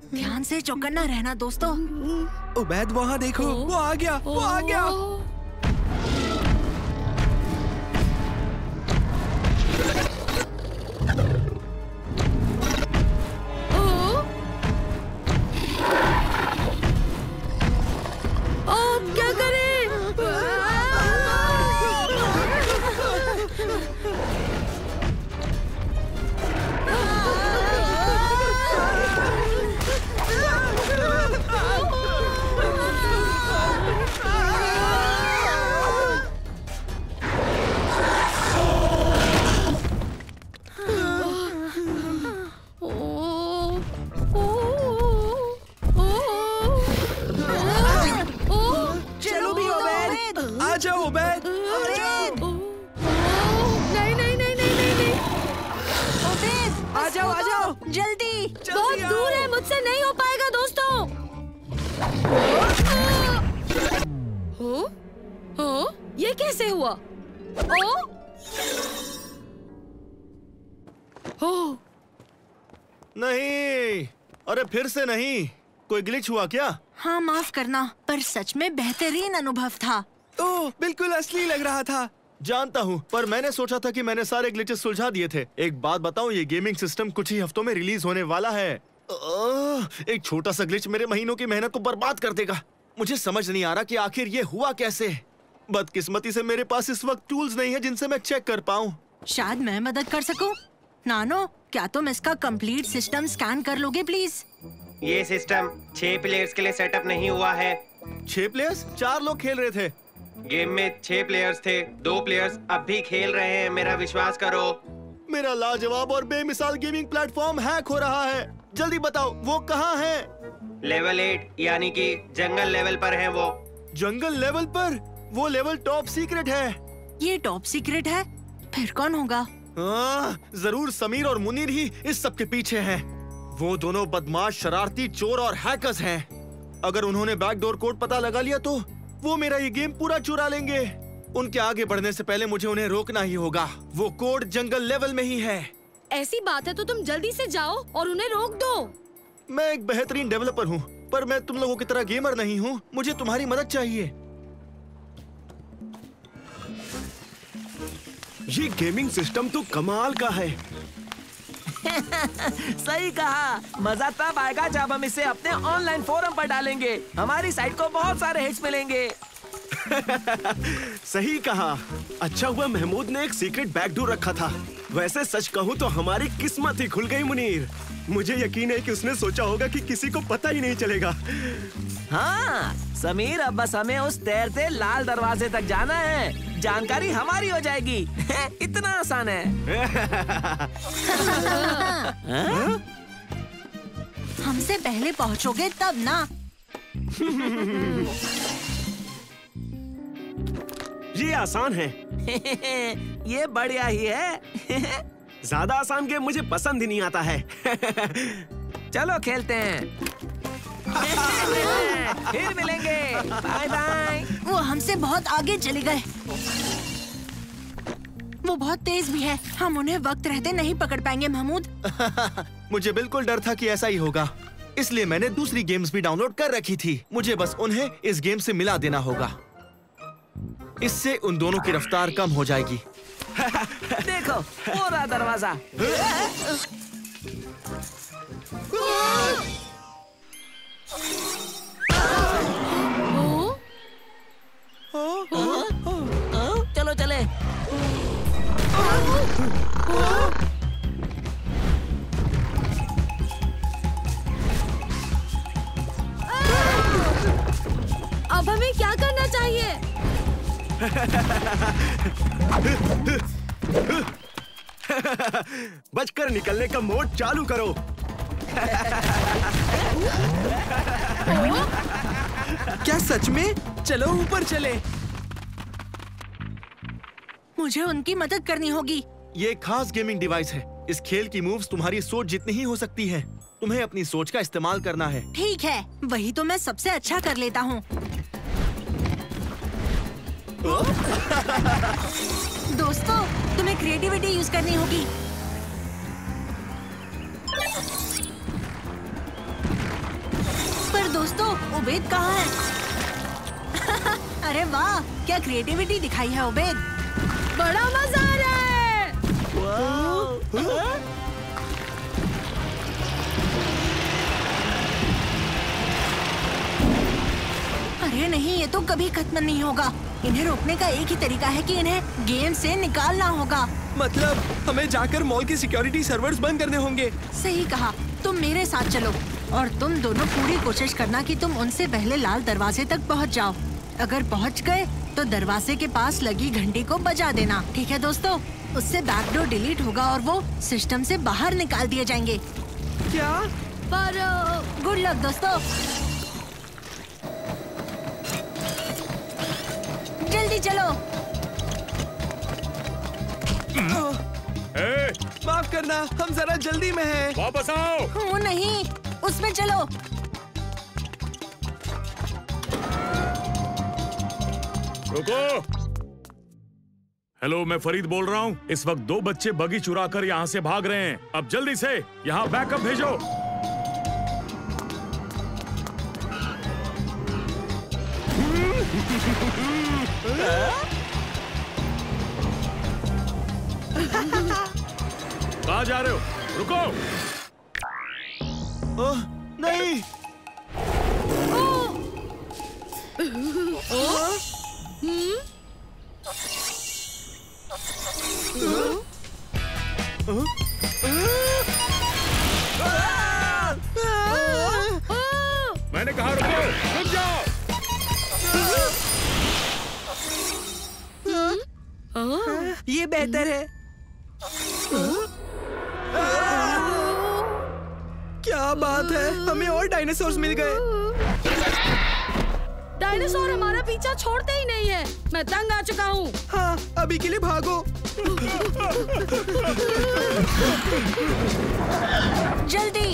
ध्यान से चौकन्ना रहना दोस्तों। उबैद वहाँ देखो, वो आ गया, वो आ गया। क्या करें? चलो भी उबैद, आ जाओ उबैद। नहीं नहीं नहीं नहीं नहीं नहीं। आ जाओ, आ जाओ। जल्दी। बहुत दूर है, मुझसे नहीं हो पाएगा दोस्तों। ये कैसे हुआ? नहीं, अरे फिर से नहीं। कोई ग्लिच हुआ क्या? हाँ माफ करना, पर सच में बेहतरीन अनुभव था। ओह, बिल्कुल असली लग रहा था। जानता हूँ, पर मैंने सोचा था कि मैंने सारे ग्लिचेस सुलझा दिए थे। एक बात बताऊँ, ये गेमिंग सिस्टम कुछ ही हफ्तों में रिलीज होने वाला है। एक छोटा सा ग्लिच मेरे महीनों की मेहनत को बर्बाद कर देगा। मुझे समझ नहीं आ रहा कि आखिर ये हुआ कैसे। बदकिस्मती से मेरे पास इस वक्त टूल्स नहीं है जिनसे मैं चेक कर पाऊँ। शायद मैं मदद कर सकूं। नानो, क्या तुम इसका कंप्लीट सिस्टम स्कैन कर लोगे प्लीज? ये सिस्टम 6 प्लेयर्स के लिए सेटअप नहीं हुआ है। 6 प्लेयर्स? 4 लोग खेल रहे थे। गेम में 6 प्लेयर्स थे, 2 प्लेयर्स अब भी खेल रहे हैं, मेरा विश्वास करो। मेरा लाजवाब और बेमिसाल गेमिंग प्लेटफॉर्म हैक हो रहा है। जल्दी बताओ, वो कहाँ है? लेवल 8 यानी कि जंगल लेवल पर है वो। जंगल लेवल पर? वो लेवल टॉप सीक्रेट है। ये टॉप सीक्रेट है? फिर कौन होगा? जरूर समीर और मुनीर ही इस सब के पीछे हैं। वो दोनों बदमाश, शरारती, चोर और हैकर्स हैं। अगर उन्होंने बैकडोर कोड पता लगा लिया तो वो मेरा ये गेम पूरा चुरा लेंगे। उनके आगे बढ़ने से पहले मुझे उन्हें रोकना ही होगा। वो कोड जंगल लेवल में ही है। ऐसी बात है तो तुम जल्दी से जाओ और उन्हें रोक दो। मैं एक बेहतरीन डेवलपर हूँ, पर मैं तुम लोगों की तरह गेमर नहीं हूँ। मुझे तुम्हारी मदद चाहिए। ये गेमिंग सिस्टम तो कमाल का है। सही कहा। मजा तब आएगा जब हम इसे अपने ऑनलाइन फोरम पर डालेंगे। हमारी साइट को बहुत सारे हिट्स मिलेंगे। सही कहा। अच्छा हुआ महमूद ने एक सीक्रेट बैकडोर रखा था। वैसे सच कहूँ तो हमारी किस्मत ही खुल गई मुनीर। मुझे यकीन है कि उसने सोचा होगा कि किसी को पता ही नहीं चलेगा। हाँ समीर, अब बस हमें उस तैरते लाल दरवाजे तक जाना है। जानकारी हमारी हो जाएगी। इतना आसान है। हमसे पहले पहुंचोगे तब ना। ये आसान है। ये बढ़िया ही है। ज्यादा आसान गेम मुझे पसंद ही नहीं आता है। चलो खेलते हैं। फिर मिलेंगे। Bye bye. वो हमसे बहुत आगे चले गए। वो बहुत तेज भी है। हम उन्हें वक्त रहते नहीं पकड़ पाएंगे महमूद। मुझे बिल्कुल डर था कि ऐसा ही होगा, इसलिए मैंने दूसरी गेम्स भी डाउनलोड कर रखी थी। मुझे बस उन्हें इस गेम से मिला देना होगा। इससे उन दोनों की रफ्तार कम हो जाएगी। देखो, वो रहा दरवाजा। चलो चले। अब हमें क्या करना चाहिए? बचकर निकलने का मोड चालू करो। क्या सच में? चलो ऊपर चले। मुझे उनकी मदद करनी होगी। ये खास गेमिंग डिवाइस है। इस खेल की मूव्स तुम्हारी सोच जितनी ही हो सकती है। तुम्हें अपनी सोच का इस्तेमाल करना है। ठीक है, वही तो मैं सबसे अच्छा कर लेता हूँ। दोस्तों, तुम्हें क्रिएटिविटी यूज करनी होगी। दोस्तों, उबैद कहाँ है? अरे वाह, क्या क्रिएटिविटी दिखाई है उबैद। बड़ा मजा आ रहा है। अरे नहीं, ये तो कभी खत्म नहीं होगा। इन्हें रोकने का एक ही तरीका है कि इन्हें गेम से निकालना होगा। मतलब हमें जाकर मॉल के सिक्योरिटी सर्वर्स बंद करने होंगे। सही कहा, तुम मेरे साथ चलो और तुम दोनों पूरी कोशिश करना कि तुम उनसे पहले लाल दरवाजे तक पहुंच जाओ। अगर पहुंच गए तो दरवाजे के पास लगी घंटी को बजा देना, ठीक है दोस्तों? उससे बैकडोर डिलीट होगा और वो सिस्टम से बाहर निकाल दिए जाएंगे। क्या? पर गुड लक दोस्तों। जल्दी चलो। माफ करना, हम जरा जल्दी में हैं। वापस आओ। वो नहीं, उसमें चलो। रुको। हेलो, मैं फरीद बोल रहा हूँ। इस वक्त 2 बच्चे बगी चुरा कर यहाँ से भाग रहे हैं। अब जल्दी से यहाँ बैकअप भेजो। कहाँ जा रहे हो? रुको। नहीं। मैंने कहा रुको, रुक जाओ। ये बेहतर है। क्या बात है, हमें और डायनासोर्स मिल गए। डायनासोर हमारा पीछा छोड़ते ही नहीं है। मैं तंग आ चुका हूँ। हाँ, अभी के लिए भागो। जल्दी।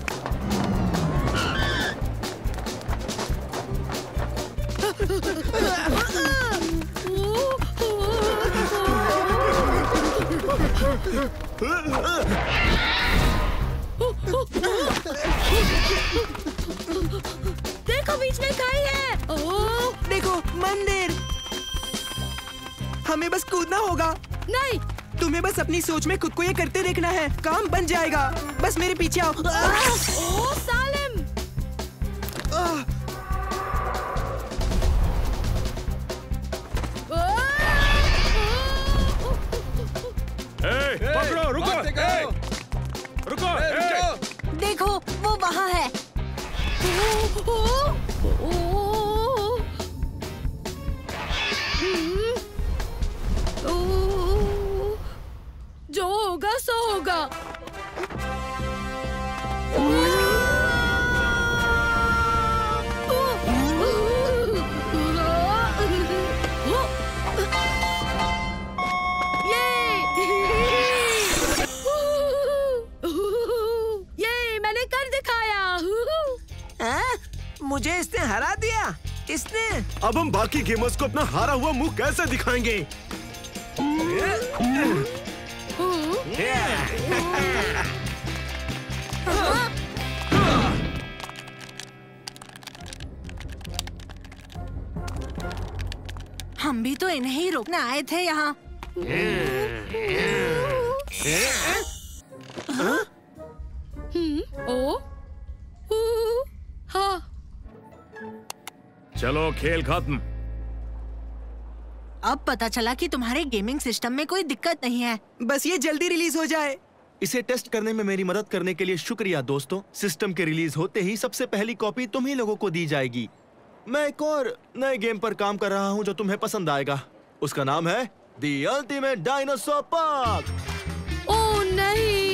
देखो, बीच में खाई है। देखो, मंदिर। हमें बस कूदना होगा। नहीं, तुम्हें बस अपनी सोच में खुद को ये करते देखना है। काम बन जाएगा। बस मेरे पीछे आओ। ओ सालिम। पकड़ो, रुको। रुको। देखो, वो वहाँ है। जो होगा सो होगा। ये मैंने कर दिखाया। मुझे इसने हरा दिया। इसने। अब हम बाकी गेमर्स को अपना हारा हुआ मुंह कैसे दिखाएंगे? हम भी तो इन्हें ही रोकने आए थे यहाँ। हाँ। चलो, खेल खत्म। अब पता चला कि तुम्हारे गेमिंग सिस्टम में कोई दिक्कत नहीं है। बस ये जल्दी रिलीज हो जाए। इसे टेस्ट करने में मेरी मदद करने के लिए शुक्रिया दोस्तों। सिस्टम के रिलीज होते ही सबसे पहली कॉपी तुम ही लोगों को दी जाएगी। मैं एक और नए गेम पर काम कर रहा हूं जो तुम्हें पसंद आएगा। उसका नाम है the ultimate dinosaur park. Oh नहीं।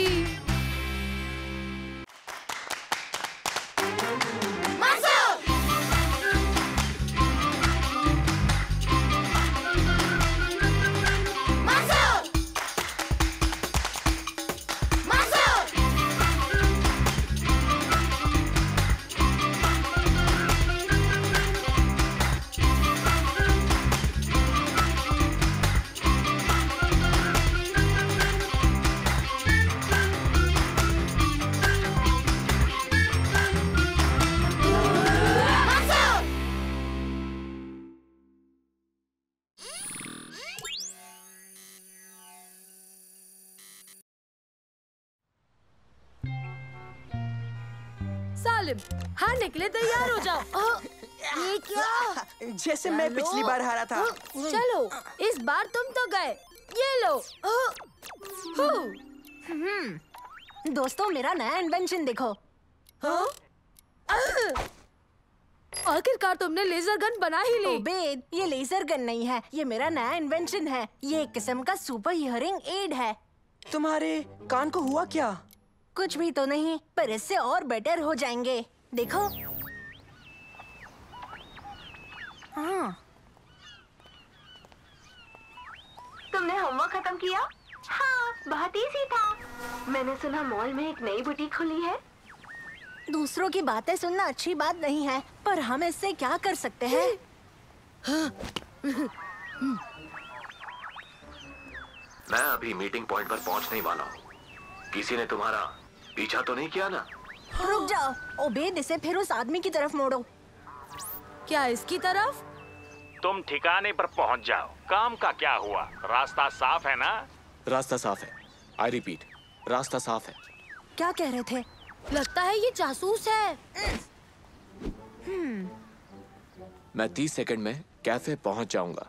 सालिम, हाँ निकले, तैयार हो जाओ। ये क्या? जैसे मैं पिछली बार हारा था। चलो, इस बार तुम तो गए। ये लो। दोस्तों, मेरा नया इन्वेंशन देखो। आखिरकार तुमने लेजर गन बना ही ली। ओबेद, ये लेजर गन नहीं है, ये मेरा नया इन्वेंशन है। ये एक किस्म का सुपर हियरिंग एड है। तुम्हारे कान को हुआ क्या? कुछ भी तो नहीं, पर इससे और बेटर हो जाएंगे। देखो। हाँ। तुमने होमवर्क खत्म किया? हाँ, बहुत इजी था। मैंने सुना मॉल में एक नई बुटीक खुली है। दूसरों की बातें सुनना अच्छी बात नहीं है, पर हम इससे क्या कर सकते हैं? मैं अभी मीटिंग पॉइंट पर पहुंचने ही वाला हूँ। किसी ने तुम्हारा पीछा तो नहीं किया ना? रुक जाओ, ओबेद, इसे फिर उस आदमी की तरफ मोड़ो। क्या इसकी तरफ? तुम ठिकाने पर पहुंच जाओ। काम का क्या हुआ? रास्ता साफ है ना? रास्ता साफ है। आई रिपीट, रास्ता साफ है। क्या कह रहे थे? लगता है ये जासूस है। मैं 30 सेकंड में कैफे पहुंच जाऊंगा।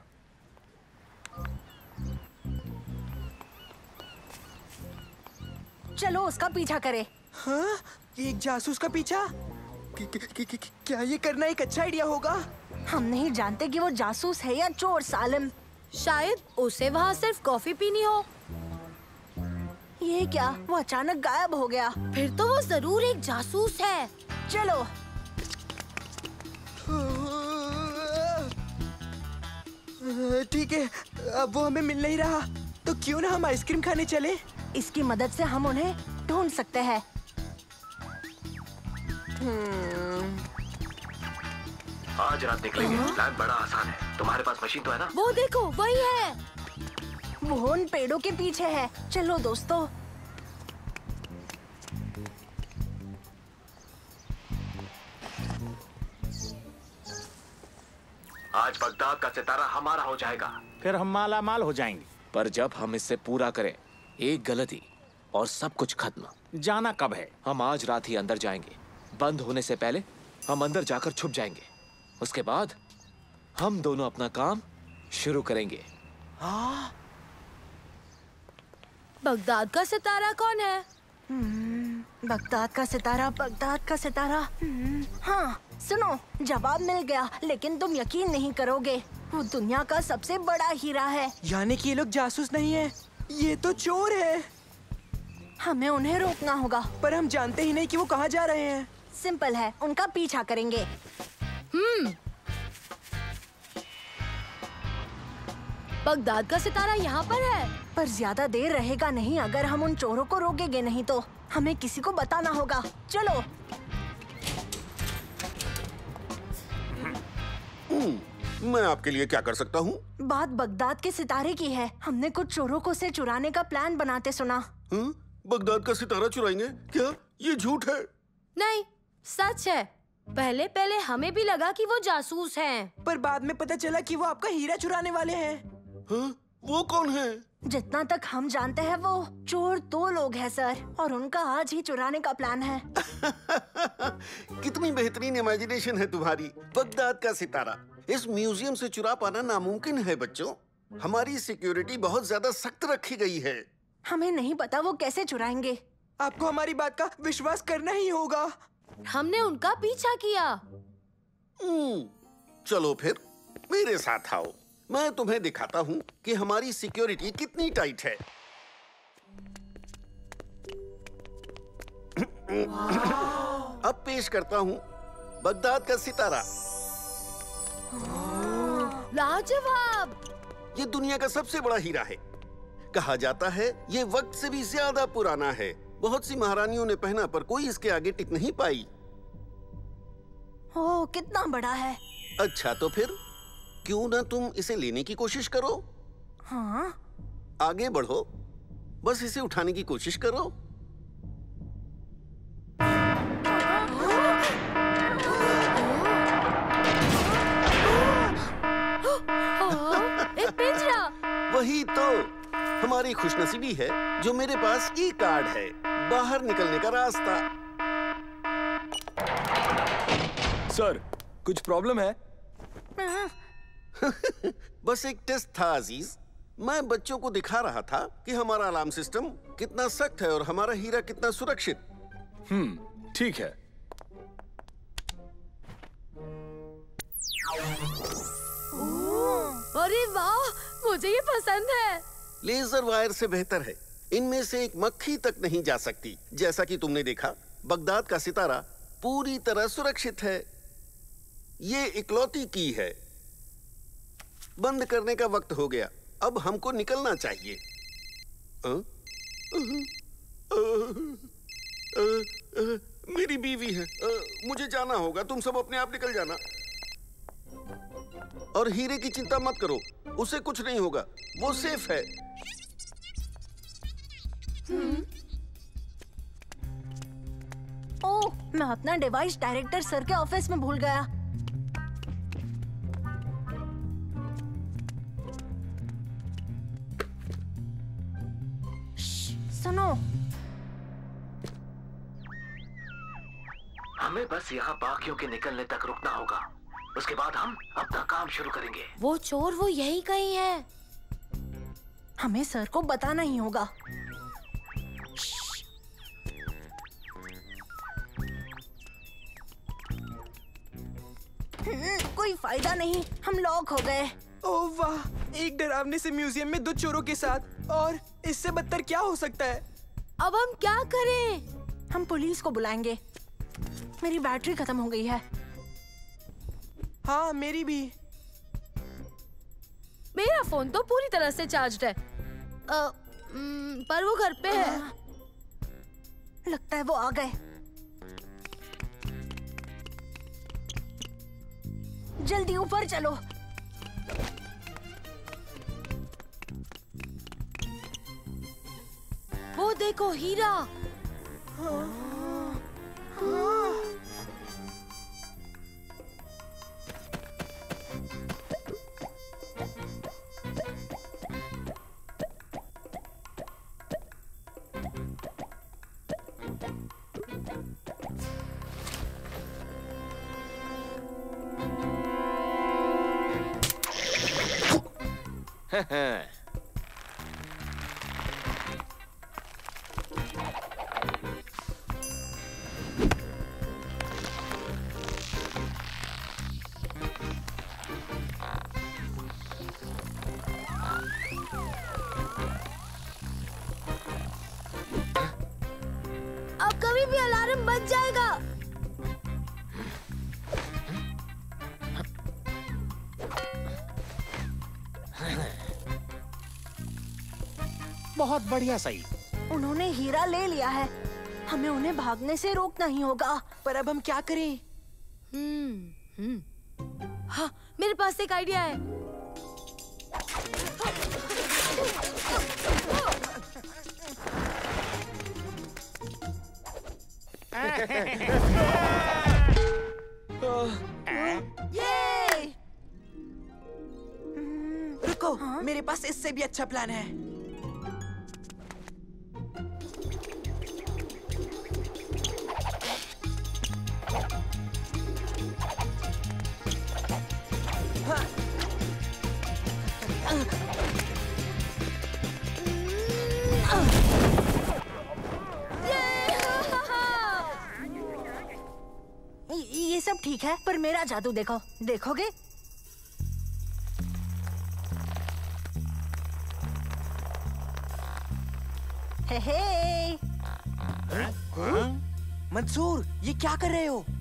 चलो उसका पीछा करें। हाँ? एक जासूस का पीछा? क्या ये करना एक अच्छा आइडिया होगा? हम नहीं जानते कि वो जासूस है या चोर, सालिम। शायद उसे वहाँ सिर्फ कॉफी पीनी हो। ये क्या? वो अचानक गायब हो गया। फिर तो वो जरूर एक जासूस है। चलो। ठीक है, अब वो हमें मिल नहीं रहा, तो क्यों ना हम आइसक्रीम खाने चले? इसकी मदद से हम उन्हें ढूंढ सकते हैं। आज रात निकलेंगे। प्लान बड़ा आसान है। तुम्हारे पास मशीन तो है ना? वो देखो, वही है। वो उन पेड़ों के पीछे है। चलो दोस्तों। आज बगदाद का सितारा हमारा हो जाएगा। फिर हम माला माल हो जाएंगे। पर जब हम इससे पूरा करें, एक गलती और सब कुछ खत्म। जाना कब है? हम आज रात ही अंदर जाएंगे। बंद होने से पहले हम अंदर जाकर छुप जाएंगे। उसके बाद हम दोनों अपना काम शुरू करेंगे। बगदाद का सितारा कौन है? बगदाद का सितारा, बगदाद का सितारा। हाँ, सुनो, जवाब मिल गया, लेकिन तुम यकीन नहीं करोगे, वो दुनिया का सबसे बड़ा हीरा है। यानी कि ये लोग जासूस नहीं है, ये तो चोर है। हमें उन्हें रोकना होगा। पर हम जानते ही नहीं कि वो कहाँ जा रहे हैं। सिंपल है, उनका पीछा करेंगे। बगदाद का सितारा यहाँ पर है। पर ज्यादा देर रहेगा नहीं अगर हम उन चोरों को रोकेंगे नहीं तो। हमें किसी को बताना होगा। चलो। मैं आपके लिए क्या कर सकता हूँ? बात बगदाद के सितारे की है। हमने कुछ चोरों को से चुराने का प्लान बनाते सुना। बगदाद का सितारा चुराएंगे? क्या ये झूठ है? नहीं, सच है। पहले पहले हमें भी लगा कि वो जासूस हैं। पर बाद में पता चला कि वो आपका हीरा चुराने वाले हैं। वो कौन है? जितना तक हम जानते हैं वो चोर 2 लोग हैं सर, और उनका आज ही चुराने का प्लान है। कितनी बेहतरीन इमेजिनेशन है तुम्हारी। बगदाद का सितारा इस म्यूजियम से चुरा पाना नामुमकिन है बच्चों। हमारी सिक्योरिटी बहुत ज्यादा सख्त रखी गई है। हमें नहीं पता वो कैसे चुराएंगे। आपको हमारी बात का विश्वास करना ही होगा। हमने उनका पीछा किया। चलो फिर मेरे साथ आओ, मैं तुम्हें दिखाता हूँ कि हमारी सिक्योरिटी कितनी टाइट है। अब पेश करता हूँ बगदाद का सितारा। लाजवाब! ये दुनिया का सबसे बड़ा हीरा है। कहा जाता है ये वक्त से भी ज्यादा पुराना है। बहुत सी महारानियों ने पहना पर कोई इसके आगे टिक नहीं पाई। ओह, कितना बड़ा है। अच्छा तो फिर क्यों ना तुम इसे लेने की कोशिश करो? हाँ? आगे बढ़ो, बस इसे उठाने की कोशिश करो। एक पिंजरा। वही तो हमारी खुशनसीबी है जो मेरे पास ई कार्ड है। बाहर निकलने का रास्ता। सर, कुछ प्रॉब्लम है? बस एक टेस्ट था अजीज। मैं बच्चों को दिखा रहा था कि हमारा अलार्म सिस्टम कितना सख्त है और हमारा हीरा कितना सुरक्षित। ठीक है। अरे वाह, मुझे ये पसंद है। लेजर वायर से बेहतर है। इनमें से एक मक्खी तक नहीं जा सकती। जैसा कि तुमने देखा, बगदाद का सितारा पूरी तरह सुरक्षित है। ये इकलौती की है। बंद करने का वक्त हो गया। अब हमको निकलना चाहिए। मेरी बीवी है। मुझे जाना होगा। तुम सब अपने आप निकल जाना। और हीरे की चिंता मत करो, उसे कुछ नहीं होगा, वो सेफ है। ओह, मैं अपना डिवाइस डायरेक्टर सर के ऑफिस में भूल गया। सुनो, हमें बस यहाँ बाकियों के निकलने तक रुकना होगा। उसके बाद हम अपना काम शुरू करेंगे। वो चोर वो यही कहीं है। हमें सर को बताना ही होगा। कोई फायदा नहीं, हम लॉक हो गए। ओह वाह, एक डरावने से म्यूजियम में 2 चोरों के साथ, और इससे बदतर क्या हो सकता है? अब हम क्या करें? हम पुलिस को बुलाएंगे। मेरी बैटरी खत्म हो गई है। हाँ, मेरी भी। मेरा फोन तो पूरी तरह से चार्ज्ड है। पर वो घर पे है। लगता है वो आ गए। जल्दी ऊपर चलो। वो देखो, हीरा। अब कभी भी अलार्म बज जाएगा। बहुत बढ़िया सही। उन्होंने हीरा ले लिया है। हमें उन्हें भागने से रोकना ही होगा। पर अब हम क्या करें? हाँ, मेरे पास एक आइडिया है। ये! रुको, मेरे पास इससे भी अच्छा प्लान है। ये सब ठीक है, पर मेरा जादू देखो। देखोगे? हे हे। मंसूर, ये क्या कर रहे हो?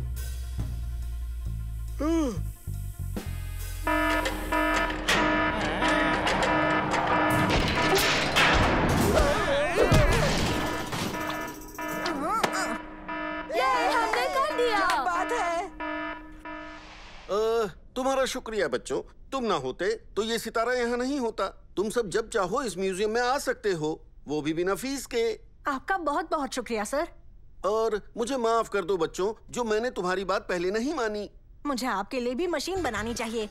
हमने कर दिया। क्या बात है? तुम्हारा शुक्रिया बच्चों। तुम ना होते तो ये सितारा यहाँ नहीं होता। तुम सब जब चाहो इस म्यूजियम में आ सकते हो, वो भी बिना फीस के। आपका बहुत बहुत शुक्रिया सर। और मुझे माफ कर दो बच्चों, जो मैंने तुम्हारी बात पहले नहीं मानी। मुझे आपके लिए भी मशीन बनानी चाहिए।